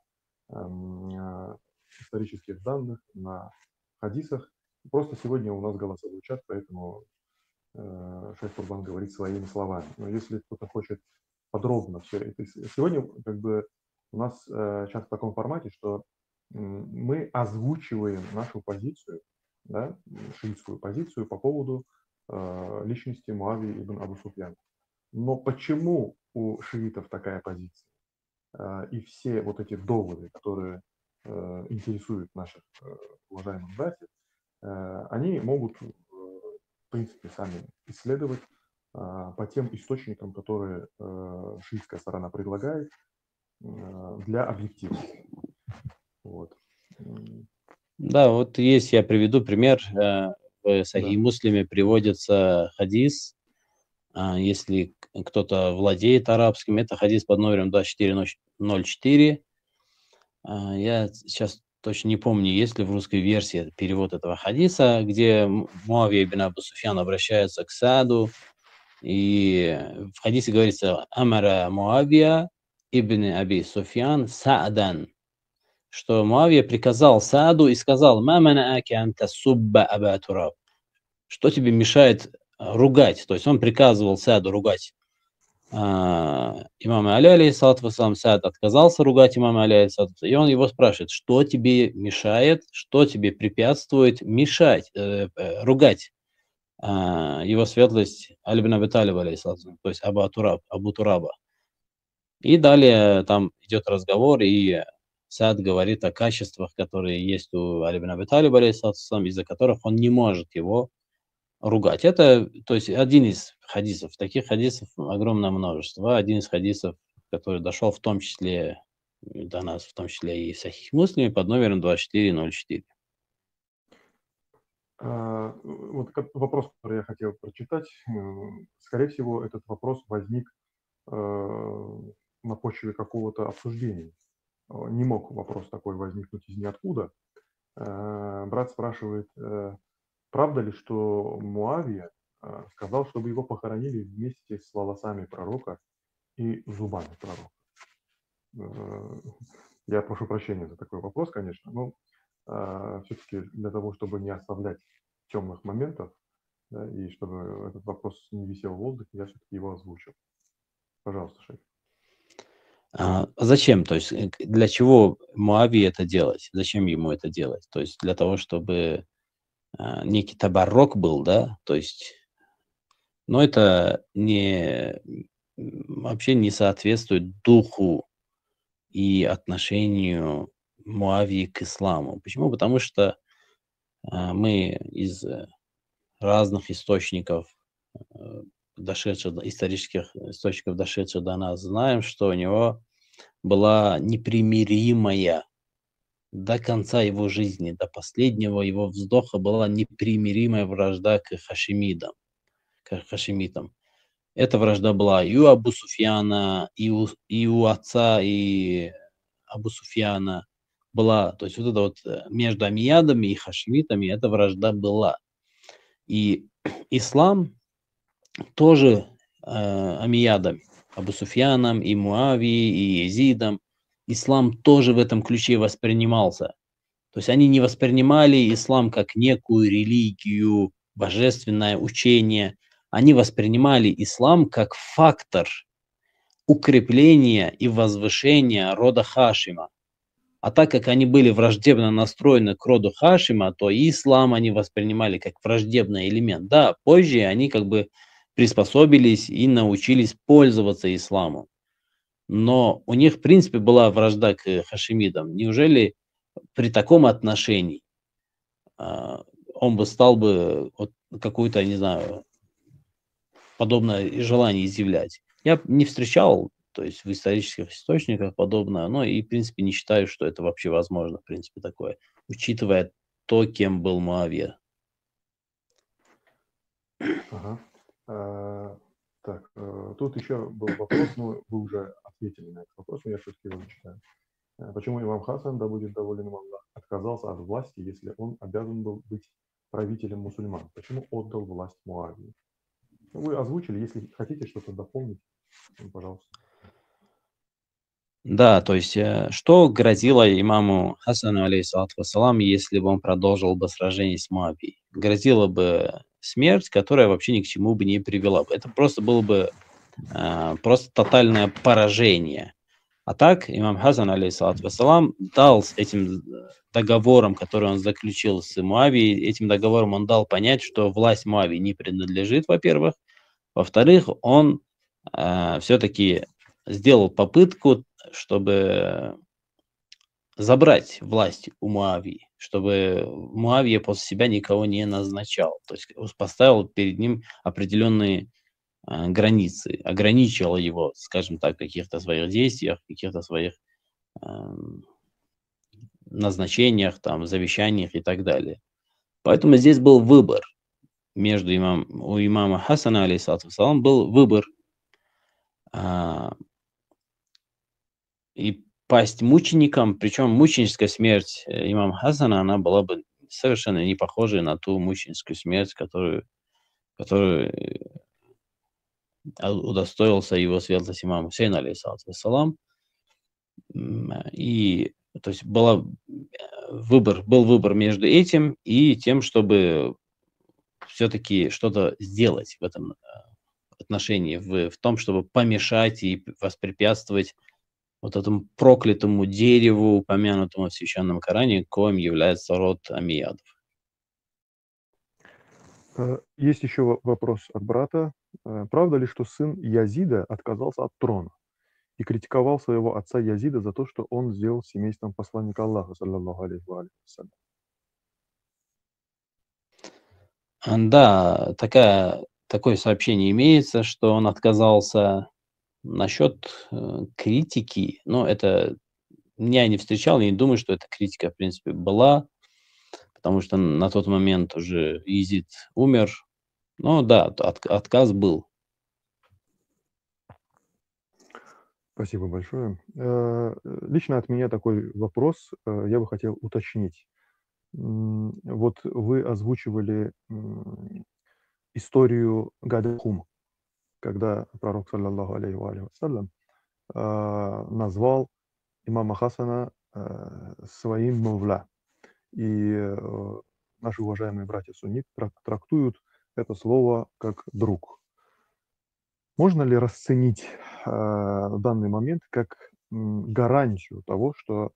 на исторических данных, на хадисах. Просто сегодня у нас голосовой чат, поэтому шейх Курбан говорит своими словами. Но если кто-то хочет подробно все это... Сегодня как бы у нас сейчас в таком формате, что мы озвучиваем нашу позицию, да, шиитскую позицию по поводу личности Муавии ибн Абу Суфьяна. Но почему у шиитов такая позиция? И все вот эти доводы, которые интересуют наших уважаемых братьев, они могут, в принципе, сами исследовать по тем источникам, которые шиитская сторона предлагает для объективности. Вот. Да, вот есть, я приведу пример. В Сахих Муслиме приводится хадис. Если кто-то владеет арабским, это хадис под номером 2404. Я сейчас точно не помню, есть ли в русской версии перевод этого хадиса, где Муавия ибн Абу Суфьян обращается к Сааду, и в хадисе говорится «Амара Муавия ибн Аби Суфьян Саадан», что Муавия приказал Сааду и сказал «Ма манааки ан тассубба аба Тураб», что тебе мешает ругать, то есть он приказывал Сааду ругать имама Али, алейхиссалату вассалам. Саад отказался ругать имама Али, алейхиссалату вассалам, и он его спрашивает, что тебе мешает, что тебе препятствует ругать его светлость Али ибн Аби Талиб, алейхиссалату, то есть Абу Тураба. И далее там идет разговор, и Саад говорит о качествах, которые есть у Али ибн Аби Талиба, алейхиссалату вассалам, из-за которых он не может его ругать. Это, то есть, один из хадисов. Таких хадисов огромное множество. Один из хадисов, который дошел в том числе до нас, в том числе и в Сахих Муслиме, под номером 2404. Вот вопрос, который я хотел прочитать. Скорее всего, этот вопрос возник на почве какого-то обсуждения. Не мог вопрос такой возникнуть из ниоткуда. Брат спрашивает, правда ли, что Муавия сказал, чтобы его похоронили вместе с волосами пророка и зубами пророка? Я прошу прощения за такой вопрос, конечно, но все-таки для того, чтобы не оставлять темных моментов, да, и чтобы этот вопрос не висел в воздухе, я все-таки его озвучил. Пожалуйста, шейх. Зачем? То есть для чего Муавии это делать? Зачем ему это делать? То есть для того, чтобы некий табаррок был, да? То есть, но это вообще не соответствует духу и отношению Муавии к исламу. Почему? Потому что мы из разных источников, исторических источников, дошедших до нас, знаем, что у него была непримиримая до конца его жизни, до последнего его вздоха была непримиримая вражда к хашимитам. Эта вражда была и у Абу Суфьяна, и у отца, и Абу Суфьяна была. То есть вот это вот между амиядами и хашимитами эта вражда была. И ислам тоже амиядами, Абу Суфьяном, и Муавией, и Езидом. Ислам тоже в этом ключе воспринимался. То есть они не воспринимали ислам как некую религию, божественное учение. Они воспринимали ислам как фактор укрепления и возвышения рода Хашима. А так как они были враждебно настроены к роду Хашима, то и ислам они воспринимали как враждебный элемент. Да, позже они как бы приспособились и научились пользоваться исламом. но у них, в принципе, была вражда к хашимидам. Неужели при таком отношении он бы стал бы вот какую-то, не знаю, подобное желание изъявлять? Я не встречал, то есть в исторических источниках подобное, но и, в принципе, не считаю, что это вообще возможно, в принципе, такое, учитывая то, кем был Муавия. Ага. Так, тут еще был вопрос, но вы уже ответили на этот вопрос, но я все-таки его зачитаю. Почему имам Хасан, да будет доволен им Аллах, отказался от власти, если он обязан был быть правителем мусульман? Почему отдал власть Муавии? Вы озвучили, если хотите что-то дополнить, пожалуйста. Да, то есть, что грозило имаму Хасану, алейхиссалату вассалам, если бы он продолжил бы сражение с Муавией? Грозила бы смерть, которая вообще ни к чему бы не привела бы. Это просто было бы просто тотальное поражение. А так, имам Хасан, алейхиссалату вассалам, дал с этим договором, который он заключил с Муавией, этим договором он дал понять, что власть Муавии не принадлежит, во-первых. Во-вторых, он все-таки сделал попытку, чтобы забрать власть у Муавии, чтобы Муавия после себя никого не назначал. То есть поставил перед ним определенные границы, ограничивал его, скажем так, в каких-то своих действиях, в каких-то своих назначениях, там, завещаниях и так далее. Поэтому здесь был выбор между у имама Хасана, алейхиссалату вассалам, был выбор и пасть мучеником, причем мученическая смерть имама Хасана, она была бы совершенно не похожей на ту мученическую смерть, которую удостоился его светлость имам Хусейн, алейхиссалату вассалам. И то есть был выбор между этим и тем, чтобы все-таки что-то сделать в этом отношении, в том, чтобы помешать и воспрепятствовать вот этому проклятому дереву, упомянутому в Священном Коране, коим является род Амиядов. Есть еще вопрос от брата. Правда ли, что сын Язида отказался от трона и критиковал своего отца Язида за то, что он сделал с семейством посланника Аллаха, саллаллаху алейхи ва саллям? Да, такое сообщение имеется, что он отказался. Насчет критики, но это я не встречал, я не думаю, что эта критика, в принципе, была, потому что на тот момент уже Езид умер. Но да, отказ был. Спасибо большое. Лично от меня такой вопрос я бы хотел уточнить. Вот вы озвучивали историю Гади Хум, когда пророк, саллаллаху алейхи ва саллям, назвал имама Хасана своим мавла. И наши уважаемые братья-сунниты трактуют это слово как друг. Можно ли расценить в данный момент как гарантию того, что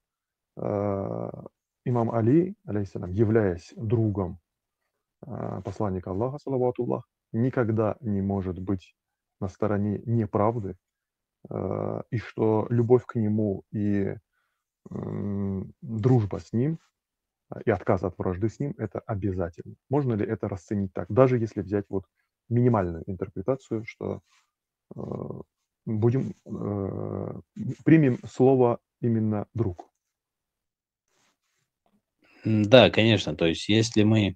имам Али, алейхиссалям, являясь другом посланника Аллаха, салаватуллах, никогда не может быть на стороне неправды, и что любовь к нему и дружба с ним, и отказ от вражды с ним – это обязательно. Можно ли это расценить так? Даже если взять вот минимальную интерпретацию, что примем слово именно «друг». Да, конечно, то есть если мы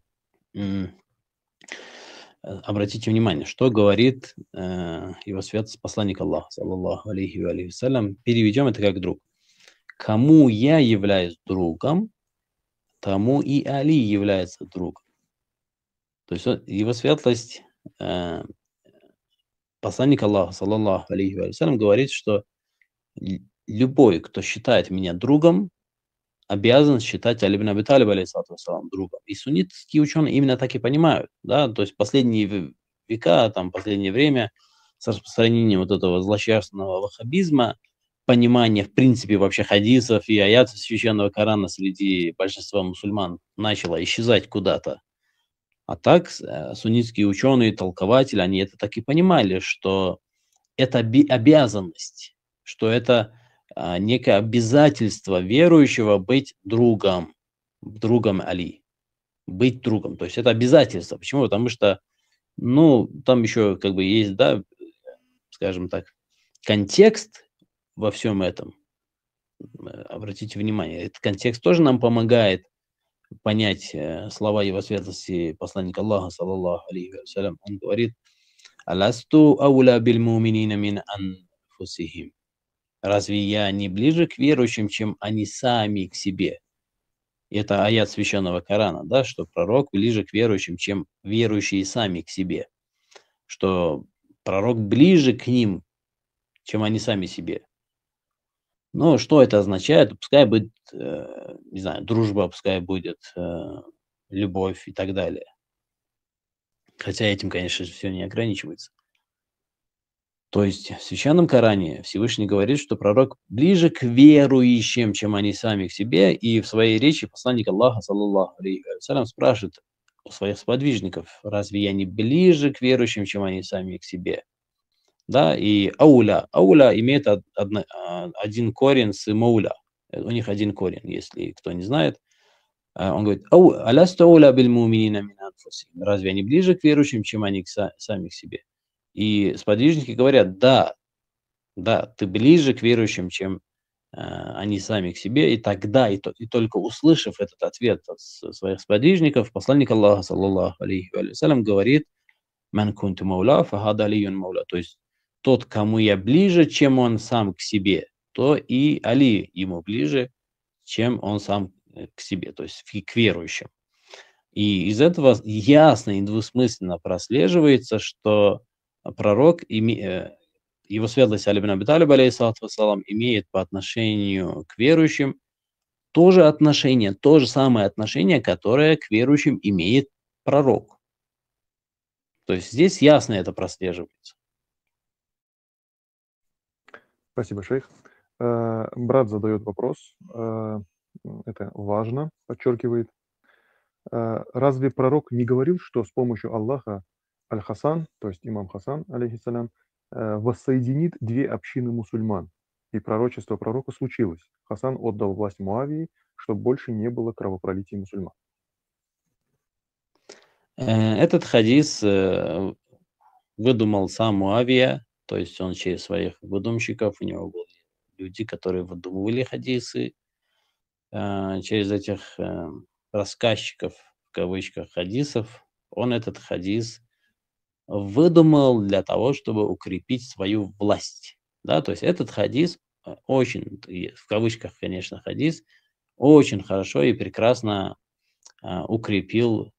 обратите внимание, что говорит его светлость посланник Аллаха, саллаллаху алейхи ва саллям, переведем это как друг. Кому я являюсь другом, тому и Али является другом. То есть его светлость, посланник Аллаха, саллаллаху алейхи ва саллям, говорит, что любой, кто считает меня другом, обязан считать Али ибн Аби Талиба, алейхиссалату вассалам, другом. И суннитские ученые именно так и понимают. Да? То есть последние века, последнее время с распространением вот этого злосчастного ваххабизма, понимание, в принципе, вообще хадисов и аятов Священного Корана среди большинства мусульман начало исчезать куда-то. А так суннитские ученые, толкователи, они это так и понимали, что это обязанность что это некое обязательство верующего быть другом Али, быть другом. То есть это обязательство. Почему? Потому что, ну, там еще как бы есть, да, скажем так, контекст во всем этом. Обратите внимание, этот контекст тоже нам помогает понять слова его светлости посланника Аллаха, саллаллаху алейхи вассалям. Он говорит: «Аласту ауля биль муминина мин анфусихим». Разве я не ближе к верующим, чем они сами к себе? Это аят священного Корана, да, что пророк ближе к верующим, чем верующие сами к себе. Что пророк ближе к ним, чем они сами себе. Ну, что это означает? Пускай будет, не знаю, дружба, пускай будет любовь и так далее. Хотя этим, конечно же, все не ограничивается. То есть в Священном Коране Всевышний говорит, что пророк ближе к верующим, чем они сами к себе. И в своей речи посланник Аллаха, саллаллаху алейхи вассалям, спрашивает у своих сподвижников: разве я не ближе к верующим, чем они сами к себе? Да, и ауля. Ауля имеет один корень с мауля. У них один корень, если кто не знает. Он говорит: алясту ауля биль муминина мин анфусихим. Разве они ближе к верующим, чем они сами к себе? И сподвижники говорят: да, ты ближе к верующим, чем они сами к себе. И тогда, и только услышав этот ответ от своих сподвижников, посланник Аллаха, саллаллаху алейхи вассалям, говорит: «Ман кунту мауля, фахад алиюн мауля». То есть тот, кому я ближе, чем он сам к себе, то и Али ему ближе, чем он сам к себе, то есть к верующим. И из этого ясно и недвусмысленно прослеживается, что пророк, его светлость Али ибн Аби Талиб, алейхиссалату вассалам, имеет по отношению к верующим то же самое отношение, которое к верующим имеет пророк. То есть здесь ясно это прослеживается. Спасибо, шейх. Брат задает вопрос. Это важно, подчеркивает. Разве пророк не говорил, что с помощью Аллаха Аль-Хасан, то есть имам Хасан, алейхиссалям, воссоединит две общины мусульман? И пророчество пророка случилось. Хасан отдал власть Муавии, чтобы больше не было кровопролития мусульман. Этот хадис выдумал сам Муавия, то есть он через своих выдумщиков, у него были люди, которые выдумывали хадисы, через этих рассказчиков, в кавычках, хадисов, он этот хадис выдумал для того, чтобы укрепить свою власть. Да? То есть этот хадис очень, в кавычках, конечно, хадис, очень хорошо и прекрасно укрепил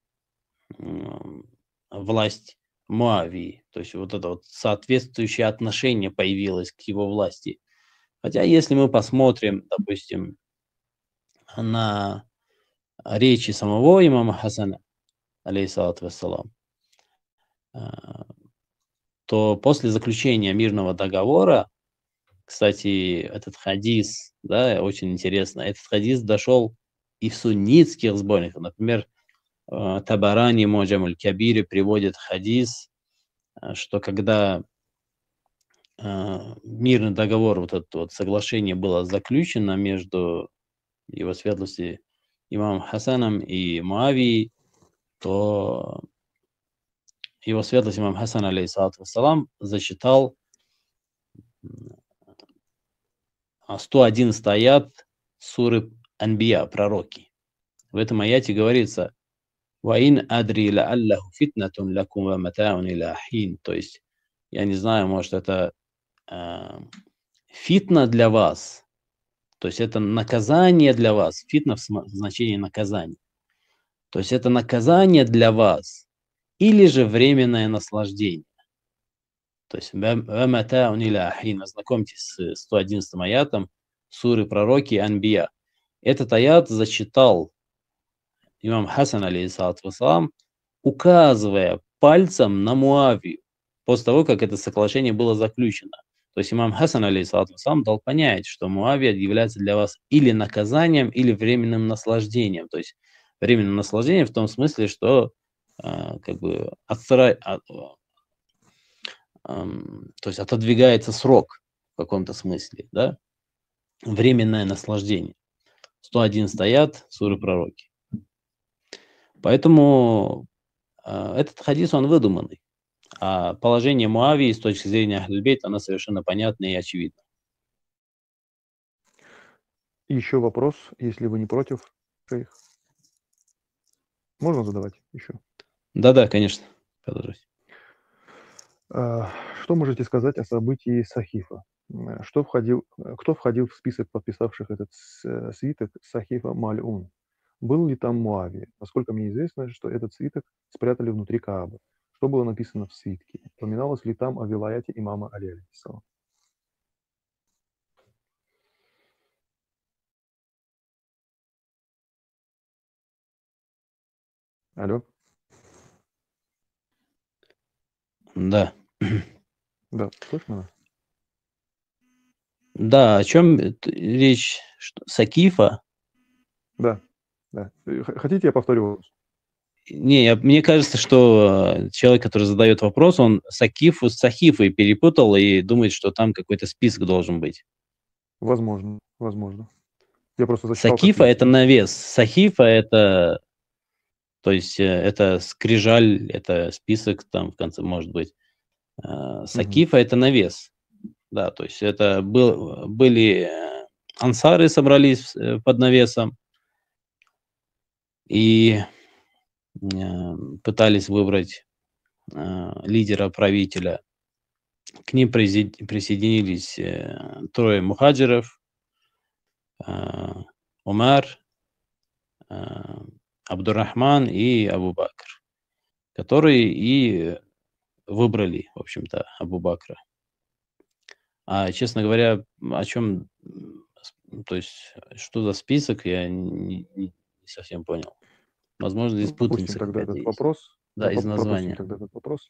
власть Муавии. То есть вот это вот соответствующее отношение появилось к его власти. Хотя если мы посмотрим, допустим, на речи самого имама Хасана, алейхиссалату вассалам, то после заключения мирного договора, кстати, этот хадис, да, очень интересно, этот хадис дошел и в суннитских сборниках. Например, Табарани Моджам аль-Кабири приводит хадис, что когда мирный договор, вот это вот соглашение было заключено между его светлостью имамом Хасаном и Муавией, то его светлость имам Хасан, алейхиссалату вассалам, зачитал 111 аят суры Анбия, пророки. В этом аяте говорится: «Ваин адри лааллаху фитнатун лакум ва матаун иля хин». То есть, я не знаю, может, это фитна для вас, то есть это наказание для вас. Фитна в значении наказания. То есть это наказание для вас или же временное наслаждение. То есть ознакомьтесь с 111 аятом суры пророки Анбия. Этот аят зачитал имам Хасан, алейхиссалату вассалам, указывая пальцем на Муавию после того, как это соглашение было заключено. То есть имам Хасан, алейхиссалату вассалам, дал понять, что Муавия является для вас или наказанием, или временным наслаждением. То есть временным наслаждением в том смысле, что как бы то есть отодвигается срок. в каком-то смысле, да? Временное наслаждение. 101 стоят, суры пророки. Поэтому этот хадис, он выдуманный. А положение Муавии с точки зрения Ахль-Бейт, оно совершенно понятно и очевидно. И еще вопрос, если вы не против, шейх. Можно задавать еще? Да-да, конечно. Продолжайте. Что можете сказать о событии Сахифа? Кто входил в список подписавших этот свиток Сахифа Мальун? Был ли там Муавия? Насколько мне известно, что этот свиток спрятали внутри Каабы. Что было написано в свитке? Упоминалось ли там о вилаяте имама Али алейхиссалам? Алло? Да. Да, слышно нас? Да, о чем речь? Сакифа? Да, да. Хотите, я повторю вопрос? Не, мне кажется, что человек, который задает вопрос, он Сакифу с Сахифой перепутал и думает, что там какой-то список должен быть. Возможно, возможно. Я просто зачитал. Сакифа – это навес. Сахифа – это, то есть, это скрижаль, это список там в конце может быть. Сакифа – это навес. Да, то есть это были ансары собрались под навесом и пытались выбрать лидера, правителя. К ним присоединились трое мухаджиров, Умар, Абдуррахман и Абу Бакр, которые и выбрали, в общем-то, Абу Бакра. А, честно говоря, о чем, то есть, что за список, я не совсем понял. Возможно, здесь путаница тогда какая-то этот есть. вопрос. Да, из названия. Тогда этот вопрос.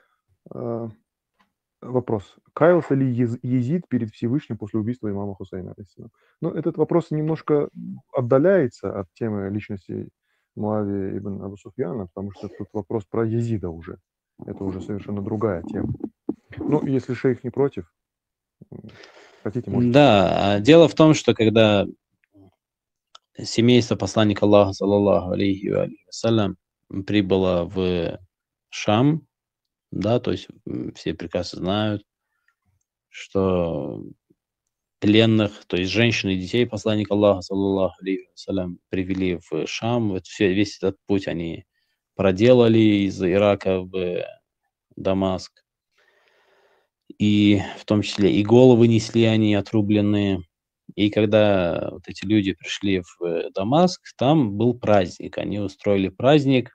Вопрос. Каялся ли Езид перед Всевышним после убийства имама Хусейна? Ну, этот вопрос немножко отдаляется от темы личности Муавии ибн Абу Суфьяна, потому что тут вопрос про Езида уже. Это уже совершенно другая тема. Ну, если шейх не против, хотите, можете. Да, дело в том, что когда семейство посланника Аллаха, саллаллаху алейхи ва саллям, прибыло в Шам, да, то есть все прекрасно знают, что пленных, то есть женщин и детей посланника Аллаха, саллаллаху алейхи ва саллям, привели в Шам. Вот весь этот путь они проделали из Ирака в Дамаск. И в том числе и головы несли они отрубленные. И когда вот эти люди пришли в Дамаск, там был праздник. Они устроили праздник.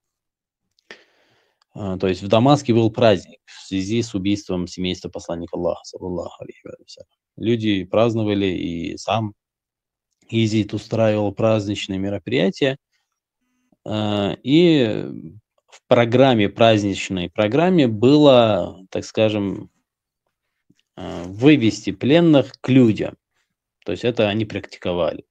То есть в Дамаске был праздник в связи с убийством семейства посланника Аллаха, саллаллаху алейхи ва саллям. Люди праздновали, и сам Езид устраивал праздничные мероприятия. И в праздничной программе было, так скажем, вывести пленных к людям. То есть это они практиковали.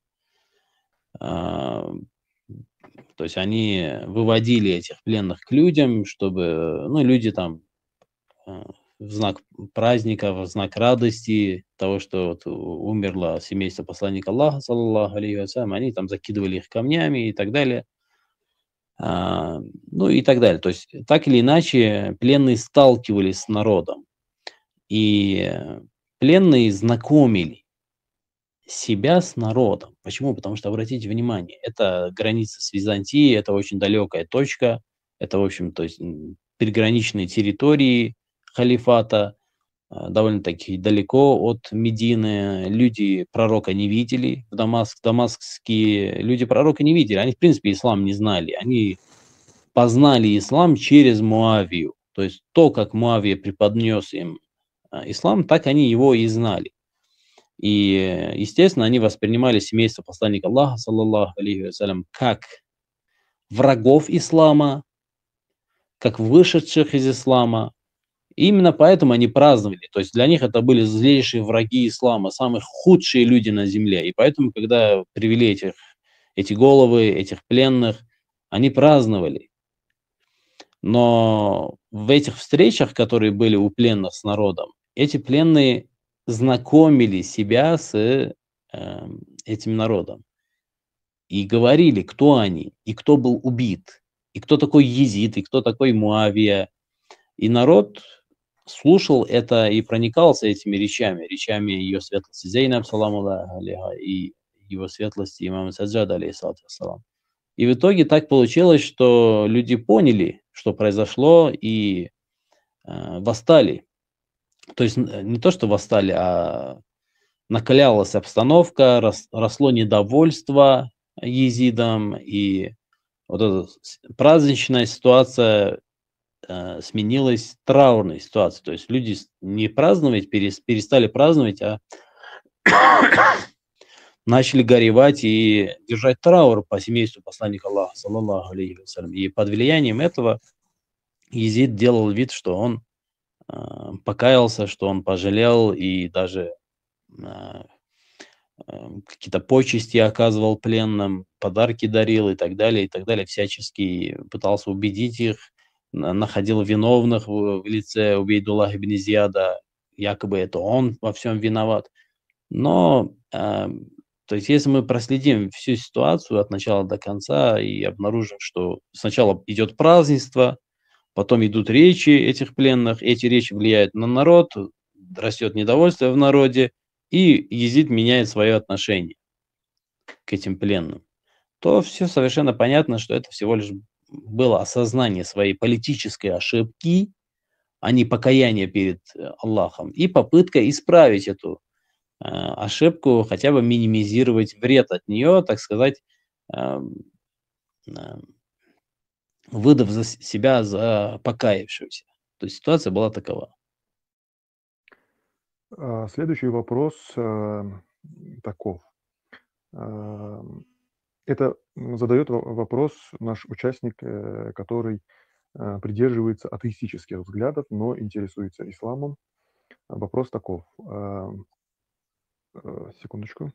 То есть они выводили этих пленных к людям, чтобы, ну, люди там в знак праздника, в знак радости того, что вот умерло семейство посланника Аллаха, саллаллаху алейхи ва саллям, они там закидывали их камнями и так далее. Ну и так далее. То есть так или иначе пленные сталкивались с народом. И пленные знакомили себя с народом. Почему? Потому что, обратите внимание, это граница с Византией, это очень далекая точка, это, в общем, то есть приграничные территории халифата, довольно-таки далеко от Медины. Люди пророка не видели в Дамаск. Дамаскские люди пророка не видели. Они, в принципе, ислам не знали. Они познали ислам через Муавию. То есть то, как Муавия преподнес им ислам, так они его и знали. И, естественно, они воспринимали семейство посланника Аллаха, саллаллаху алейхи ва саллям, как врагов ислама, как вышедших из ислама. И именно поэтому они праздновали. То есть для них это были злейшие враги ислама, самые худшие люди на земле. И поэтому, когда привели эти головы, этих пленных, они праздновали. Но в этих встречах, которые были у пленных с народом, эти пленные знакомили себя с этим народом и говорили, кто они, и кто был убит, и кто такой Езид, и кто такой Муавия. И народ слушал это и проникался этими речами ее светлости Зейнаб, саламу алейха, и его светлости имама Саджада, алейхиссалату вассалам. И в итоге так получилось, что люди поняли, что произошло, и восстали. То есть не то, что восстали, а накалялась обстановка, росло недовольство езидам, и вот эта праздничная ситуация сменилась траурной ситуацией. То есть люди не праздновать, перестали праздновать, а начали горевать и держать траур по семейству посланника Аллаха, саллаллаху алейхи вассалям. И под влиянием этого Езид делал вид, что он покаялся, что он пожалел и даже какие-то почести оказывал пленным, подарки дарил и так далее, всячески пытался убедить их, находил виновных в лице Убейдуллаха ибн Зияда, якобы это он во всем виноват. Но, то есть, если мы проследим всю ситуацию от начала до конца и обнаружим, что сначала идет празднество, потом идут речи этих пленных, эти речи влияют на народ, растет недовольство в народе, и Езид меняет свое отношение к этим пленным, то все совершенно понятно, что это всего лишь было осознание своей политической ошибки, а не покаяние перед Аллахом, и попытка исправить эту ошибку, хотя бы минимизировать вред от нее, так сказать, выдав себя за покаявшегося. То есть ситуация была такова. Следующий вопрос таков. Это задает вопрос наш участник, который придерживается атеистических взглядов, но интересуется исламом. Вопрос таков. Секундочку.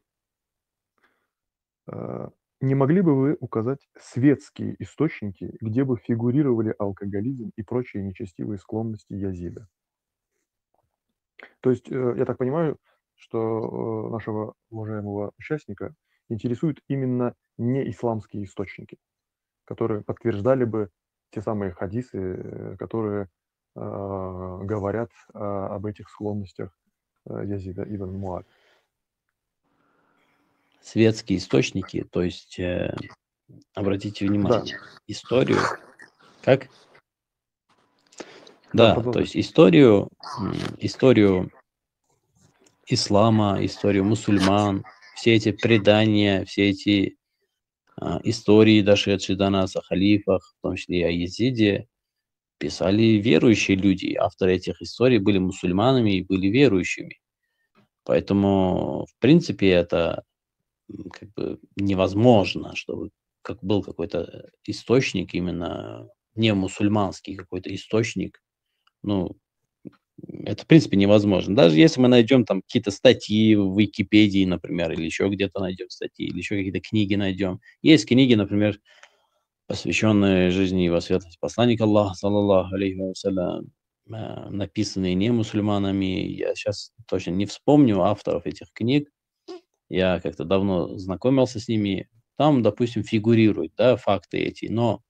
Не могли бы вы указать светские источники, где бы фигурировали алкоголизм и прочие нечестивые склонности Язида? То есть, я так понимаю, что нашего уважаемого участника интересуют именно неисламские источники, которые подтверждали бы те самые хадисы, которые говорят об этих склонностях Язида ибн Муавия. Светские источники, то есть, обратите внимание, историю, как? Да, то есть историю ислама, историю мусульман, все эти предания, все эти истории, дошедшие до нас о халифах, в том числе и о Езиде, писали верующие люди. Авторы этих историй были мусульманами и были верующими. Поэтому, в принципе, это как бы невозможно, чтобы был какой-то источник, именно не мусульманский какой-то источник. Ну, это, в принципе, невозможно. Даже если мы найдем там какие-то статьи в Википедии, например, или еще где-то найдем статьи, или еще какие-то книги найдем. Есть книги, например, посвященные жизни его светлости посланника Аллаха, саллаллаху алейхи вассалям, написанные не мусульманами. Я сейчас точно не вспомню авторов этих книг. Я как-то давно знакомился с ними. Там, допустим, фигурируют, да, факты эти, но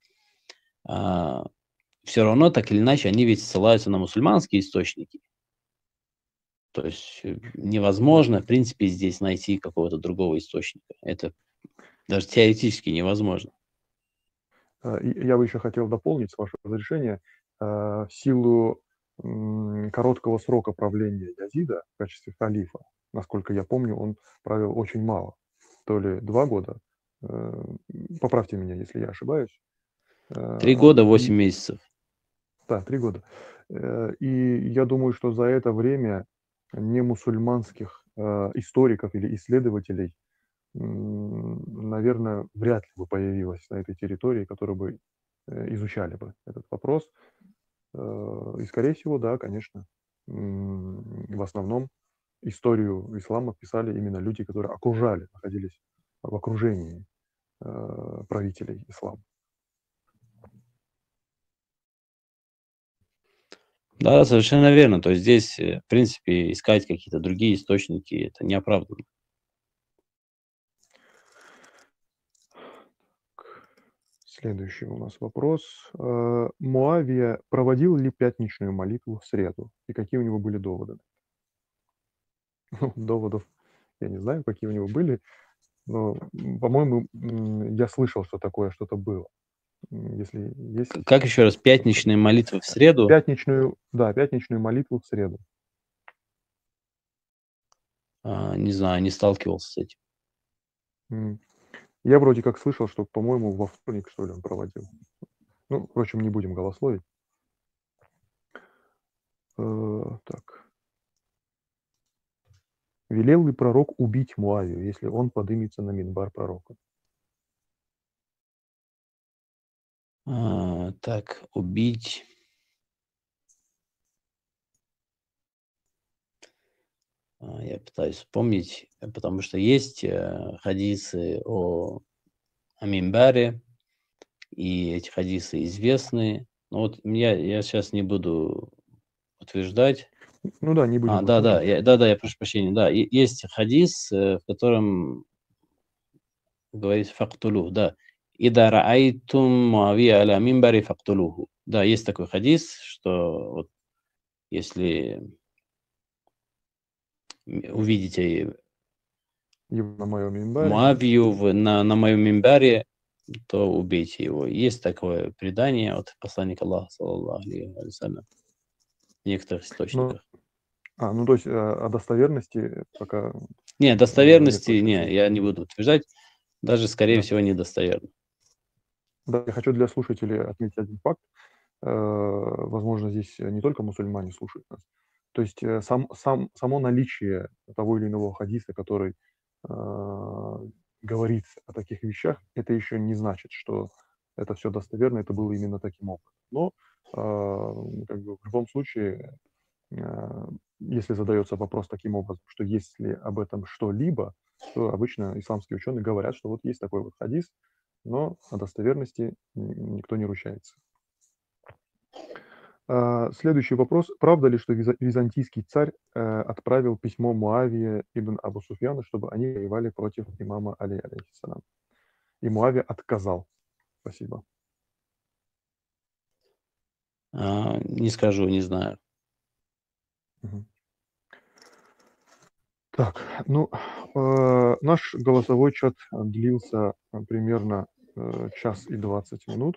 все равно, так или иначе, они ведь ссылаются на мусульманские источники. То есть невозможно, в принципе, здесь найти какого-то другого источника. Это даже теоретически невозможно. Я бы еще хотел дополнить, с вашего разрешения, в силу короткого срока правления Язида в качестве халифа, насколько я помню, он правил очень мало, то ли 2 года, поправьте меня, если я ошибаюсь. 3 года, 8 месяцев. Да, 3 года. И я думаю, что за это время не мусульманских историков или исследователей, наверное, вряд ли бы появилось на этой территории, которые бы изучали бы этот вопрос. И, скорее всего, да, конечно, в основном историю ислама писали именно люди, которые окружали, находились в окружении правителей ислама. Да, совершенно верно. То есть здесь, в принципе, искать какие-то другие источники, это неоправданно. Следующий у нас вопрос. Муавия проводил ли пятничную молитву в среду? И какие у него были доводы? Ну, доводов я не знаю, какие у него были, но, по-моему, я слышал, что такое что-то было. Если есть Как еще раз, пятничные молитвы в среду? пятничную молитву в среду. Не знаю, не сталкивался с этим. Я вроде как слышал, что, по-моему, во вторник, что ли, он проводил. Ну, впрочем, не будем голословить. Так. Велел ли пророк убить Муавию, если он подымется на минбар пророка? Так, убить. Я пытаюсь вспомнить, потому что есть хадисы о минбаре, и эти хадисы известны. Но вот я сейчас не буду утверждать. Ну да, не будем Да, голословить. я прошу прощения. Да, есть хадис, в котором говорится фактулух, да. Ида раайтум Муавия аля минбари фактулуху. Да, есть такой хадис, что вот если увидите Его на моем минбаре. Муавию на моем минбаре, то убейте его. Есть такое предание от посланника Аллаха, саллаллаху алейхи ва саллям, в некоторых источниках. Ну, то есть о достоверности пока Не, нет достоверности, точных не, сведений. я не буду утверждать, даже, скорее Да. всего, недостоверно. Да, я хочу для слушателей отметить один факт. Возможно, здесь не только мусульмане слушают нас. То есть само наличие того или иного хадиса, который говорит о таких вещах, это еще не значит, что это все достоверно, это было именно таким образом. Но как бы в любом случае, если задается вопрос таким образом, что есть ли об этом что-либо, то обычно исламские ученые говорят, что вот есть такой вот хадис, но о достоверности никто не ручается. Следующий вопрос. Правда ли, что византийский царь отправил письмо Муавии ибн Абу Суфьяну, чтобы они воевали против имама Али, алейхиссалям? И Муавия отказал. Спасибо. Не скажу, не знаю. Так, ну, наш голосовой чат длился примерно час и 20 минут.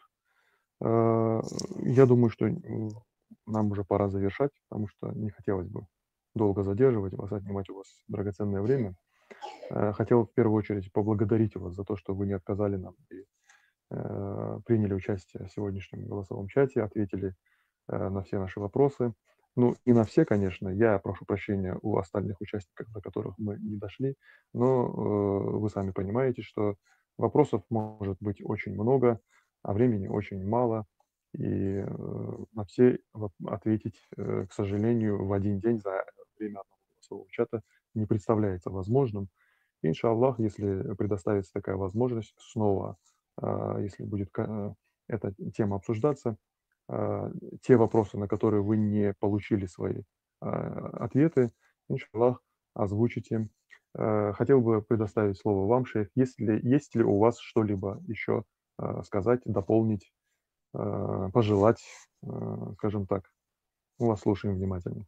Я думаю, что нам уже пора завершать, потому что не хотелось бы долго задерживать вас, отнимать у вас драгоценное время. Хотел в первую очередь поблагодарить вас за то, что вы не отказали нам и приняли участие в сегодняшнем голосовом чате, ответили на все наши вопросы. Ну, не на все, конечно. Я прошу прощения у остальных участников, до которых мы не дошли, но вы сами понимаете, что вопросов может быть очень много, а времени очень мало. И на все ответить, к сожалению, в один день за время одного голосового чата не представляется возможным. Иншаллах, если предоставится такая возможность, снова, если будет эта тема обсуждаться, те вопросы, на которые вы не получили свои ответы, иншаллах, озвучите. Хотел бы предоставить слово вам, шейх. Есть ли у вас что-либо еще сказать, дополнить, пожелать, скажем так? Мы вас слушаем внимательно.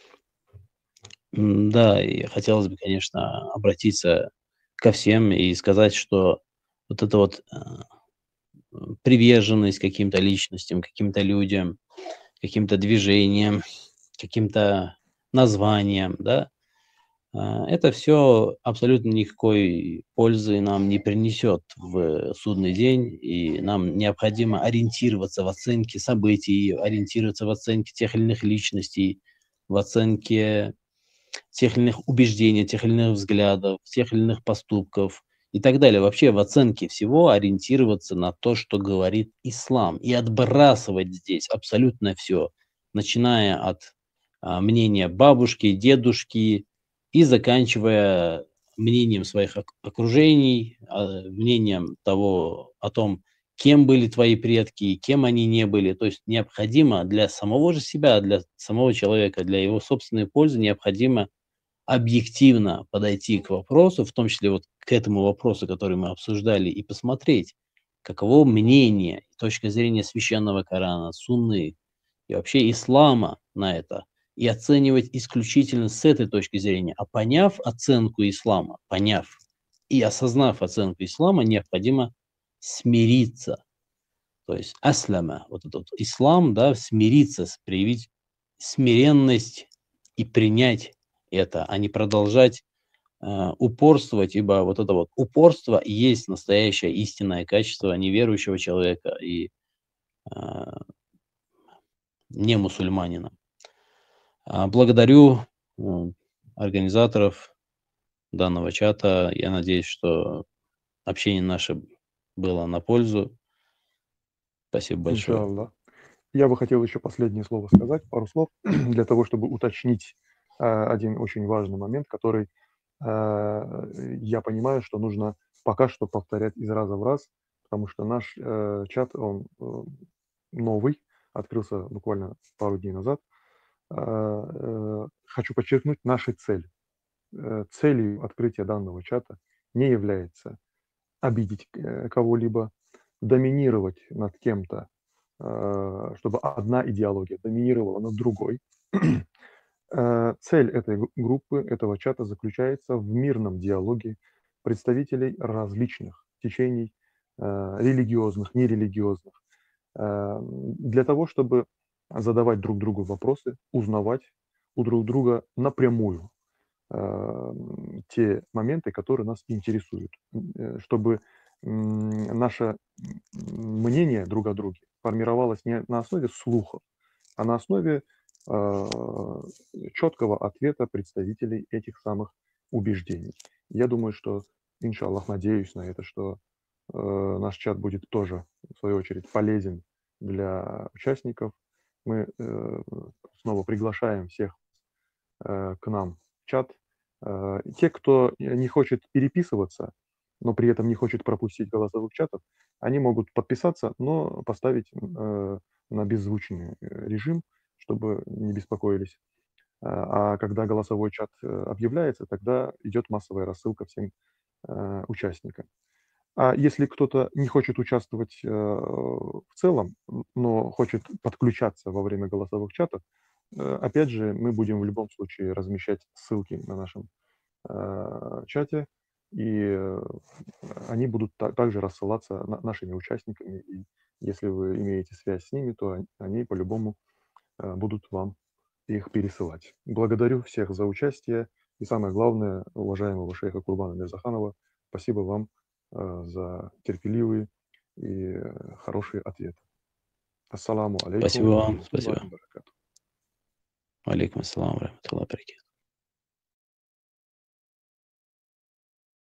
Да, и хотелось бы, конечно, обратиться ко всем и сказать, что вот эта вот приверженность каким-то личностям, каким-то людям, каким-то движениям, каким-то названиям, да, это все абсолютно никакой пользы нам не принесет в судный день, и нам необходимо ориентироваться в оценке событий, ориентироваться в оценке тех или иных личностей, в оценке тех или иных убеждений, тех или иных взглядов, тех или иных поступков и так далее. Вообще в оценке всего ориентироваться на то, что говорит ислам, и отбрасывать здесь абсолютно все, начиная от мнения бабушки, дедушки и заканчивая мнением своих окружений, мнением того, о том, кем были твои предки, кем они не были. То есть необходимо для самого же себя, для самого человека, для его собственной пользы необходимо объективно подойти к вопросу, в том числе вот к этому вопросу, который мы обсуждали, и посмотреть, каково мнение, точка зрения священного Корана, Сунны и вообще ислама на это, и оценивать исключительно с этой точки зрения. А поняв оценку ислама, поняв и осознав оценку ислама, необходимо смириться. То есть асляма, вот этот ислам, да, смириться, проявить смиренность и принять это, а не продолжать упорствовать, ибо вот это вот упорство и есть настоящее истинное качество неверующего человека и не мусульманина. Благодарю организаторов данного чата. Я надеюсь, что общение наше было на пользу. Спасибо большое. Иншаллах. Я бы хотел еще последнее слово сказать, пару слов, для того, чтобы уточнить один очень важный момент, который я понимаю, что нужно пока что повторять из раза в раз, потому что наш чат, он новый, открылся буквально пару дней назад. Хочу подчеркнуть нашу цель. Целью открытия данного чата не является обидеть кого-либо, доминировать над кем-то, чтобы одна идеология доминировала над другой. Цель этой группы, этого чата заключается в мирном диалоге представителей различных течений, религиозных, нерелигиозных, для того, чтобы задавать друг другу вопросы, узнавать у друг друга напрямую те моменты, которые нас интересуют, чтобы наше мнение друг о друге формировалось не на основе слухов, а на основе четкого ответа представителей этих самых убеждений. Я думаю, что, иншаллах, надеюсь на это, что наш чат будет тоже, в свою очередь, полезен для участников. Мы снова приглашаем всех к нам в чат. Те, кто не хочет переписываться, но при этом не хочет пропустить голосовых чатов, они могут подписаться, но поставить на беззвучный режим, чтобы не беспокоились. А когда голосовой чат объявляется, тогда идет массовая рассылка всем участникам. А если кто-то не хочет участвовать в целом, но хочет подключаться во время голосовых чатов, опять же, мы будем в любом случае размещать ссылки на нашем чате, и они будут также рассылаться нашими участниками. И если вы имеете связь с ними, то они по-любому будут вам их пересылать. Благодарю всех за участие. И самое главное, уважаемого шейха Курбана Мирзаханова, спасибо вам за терпеливые и хорошие ответы. Ассаламу алейкум. Спасибо вам. Спасибо. Алейкум ассалам.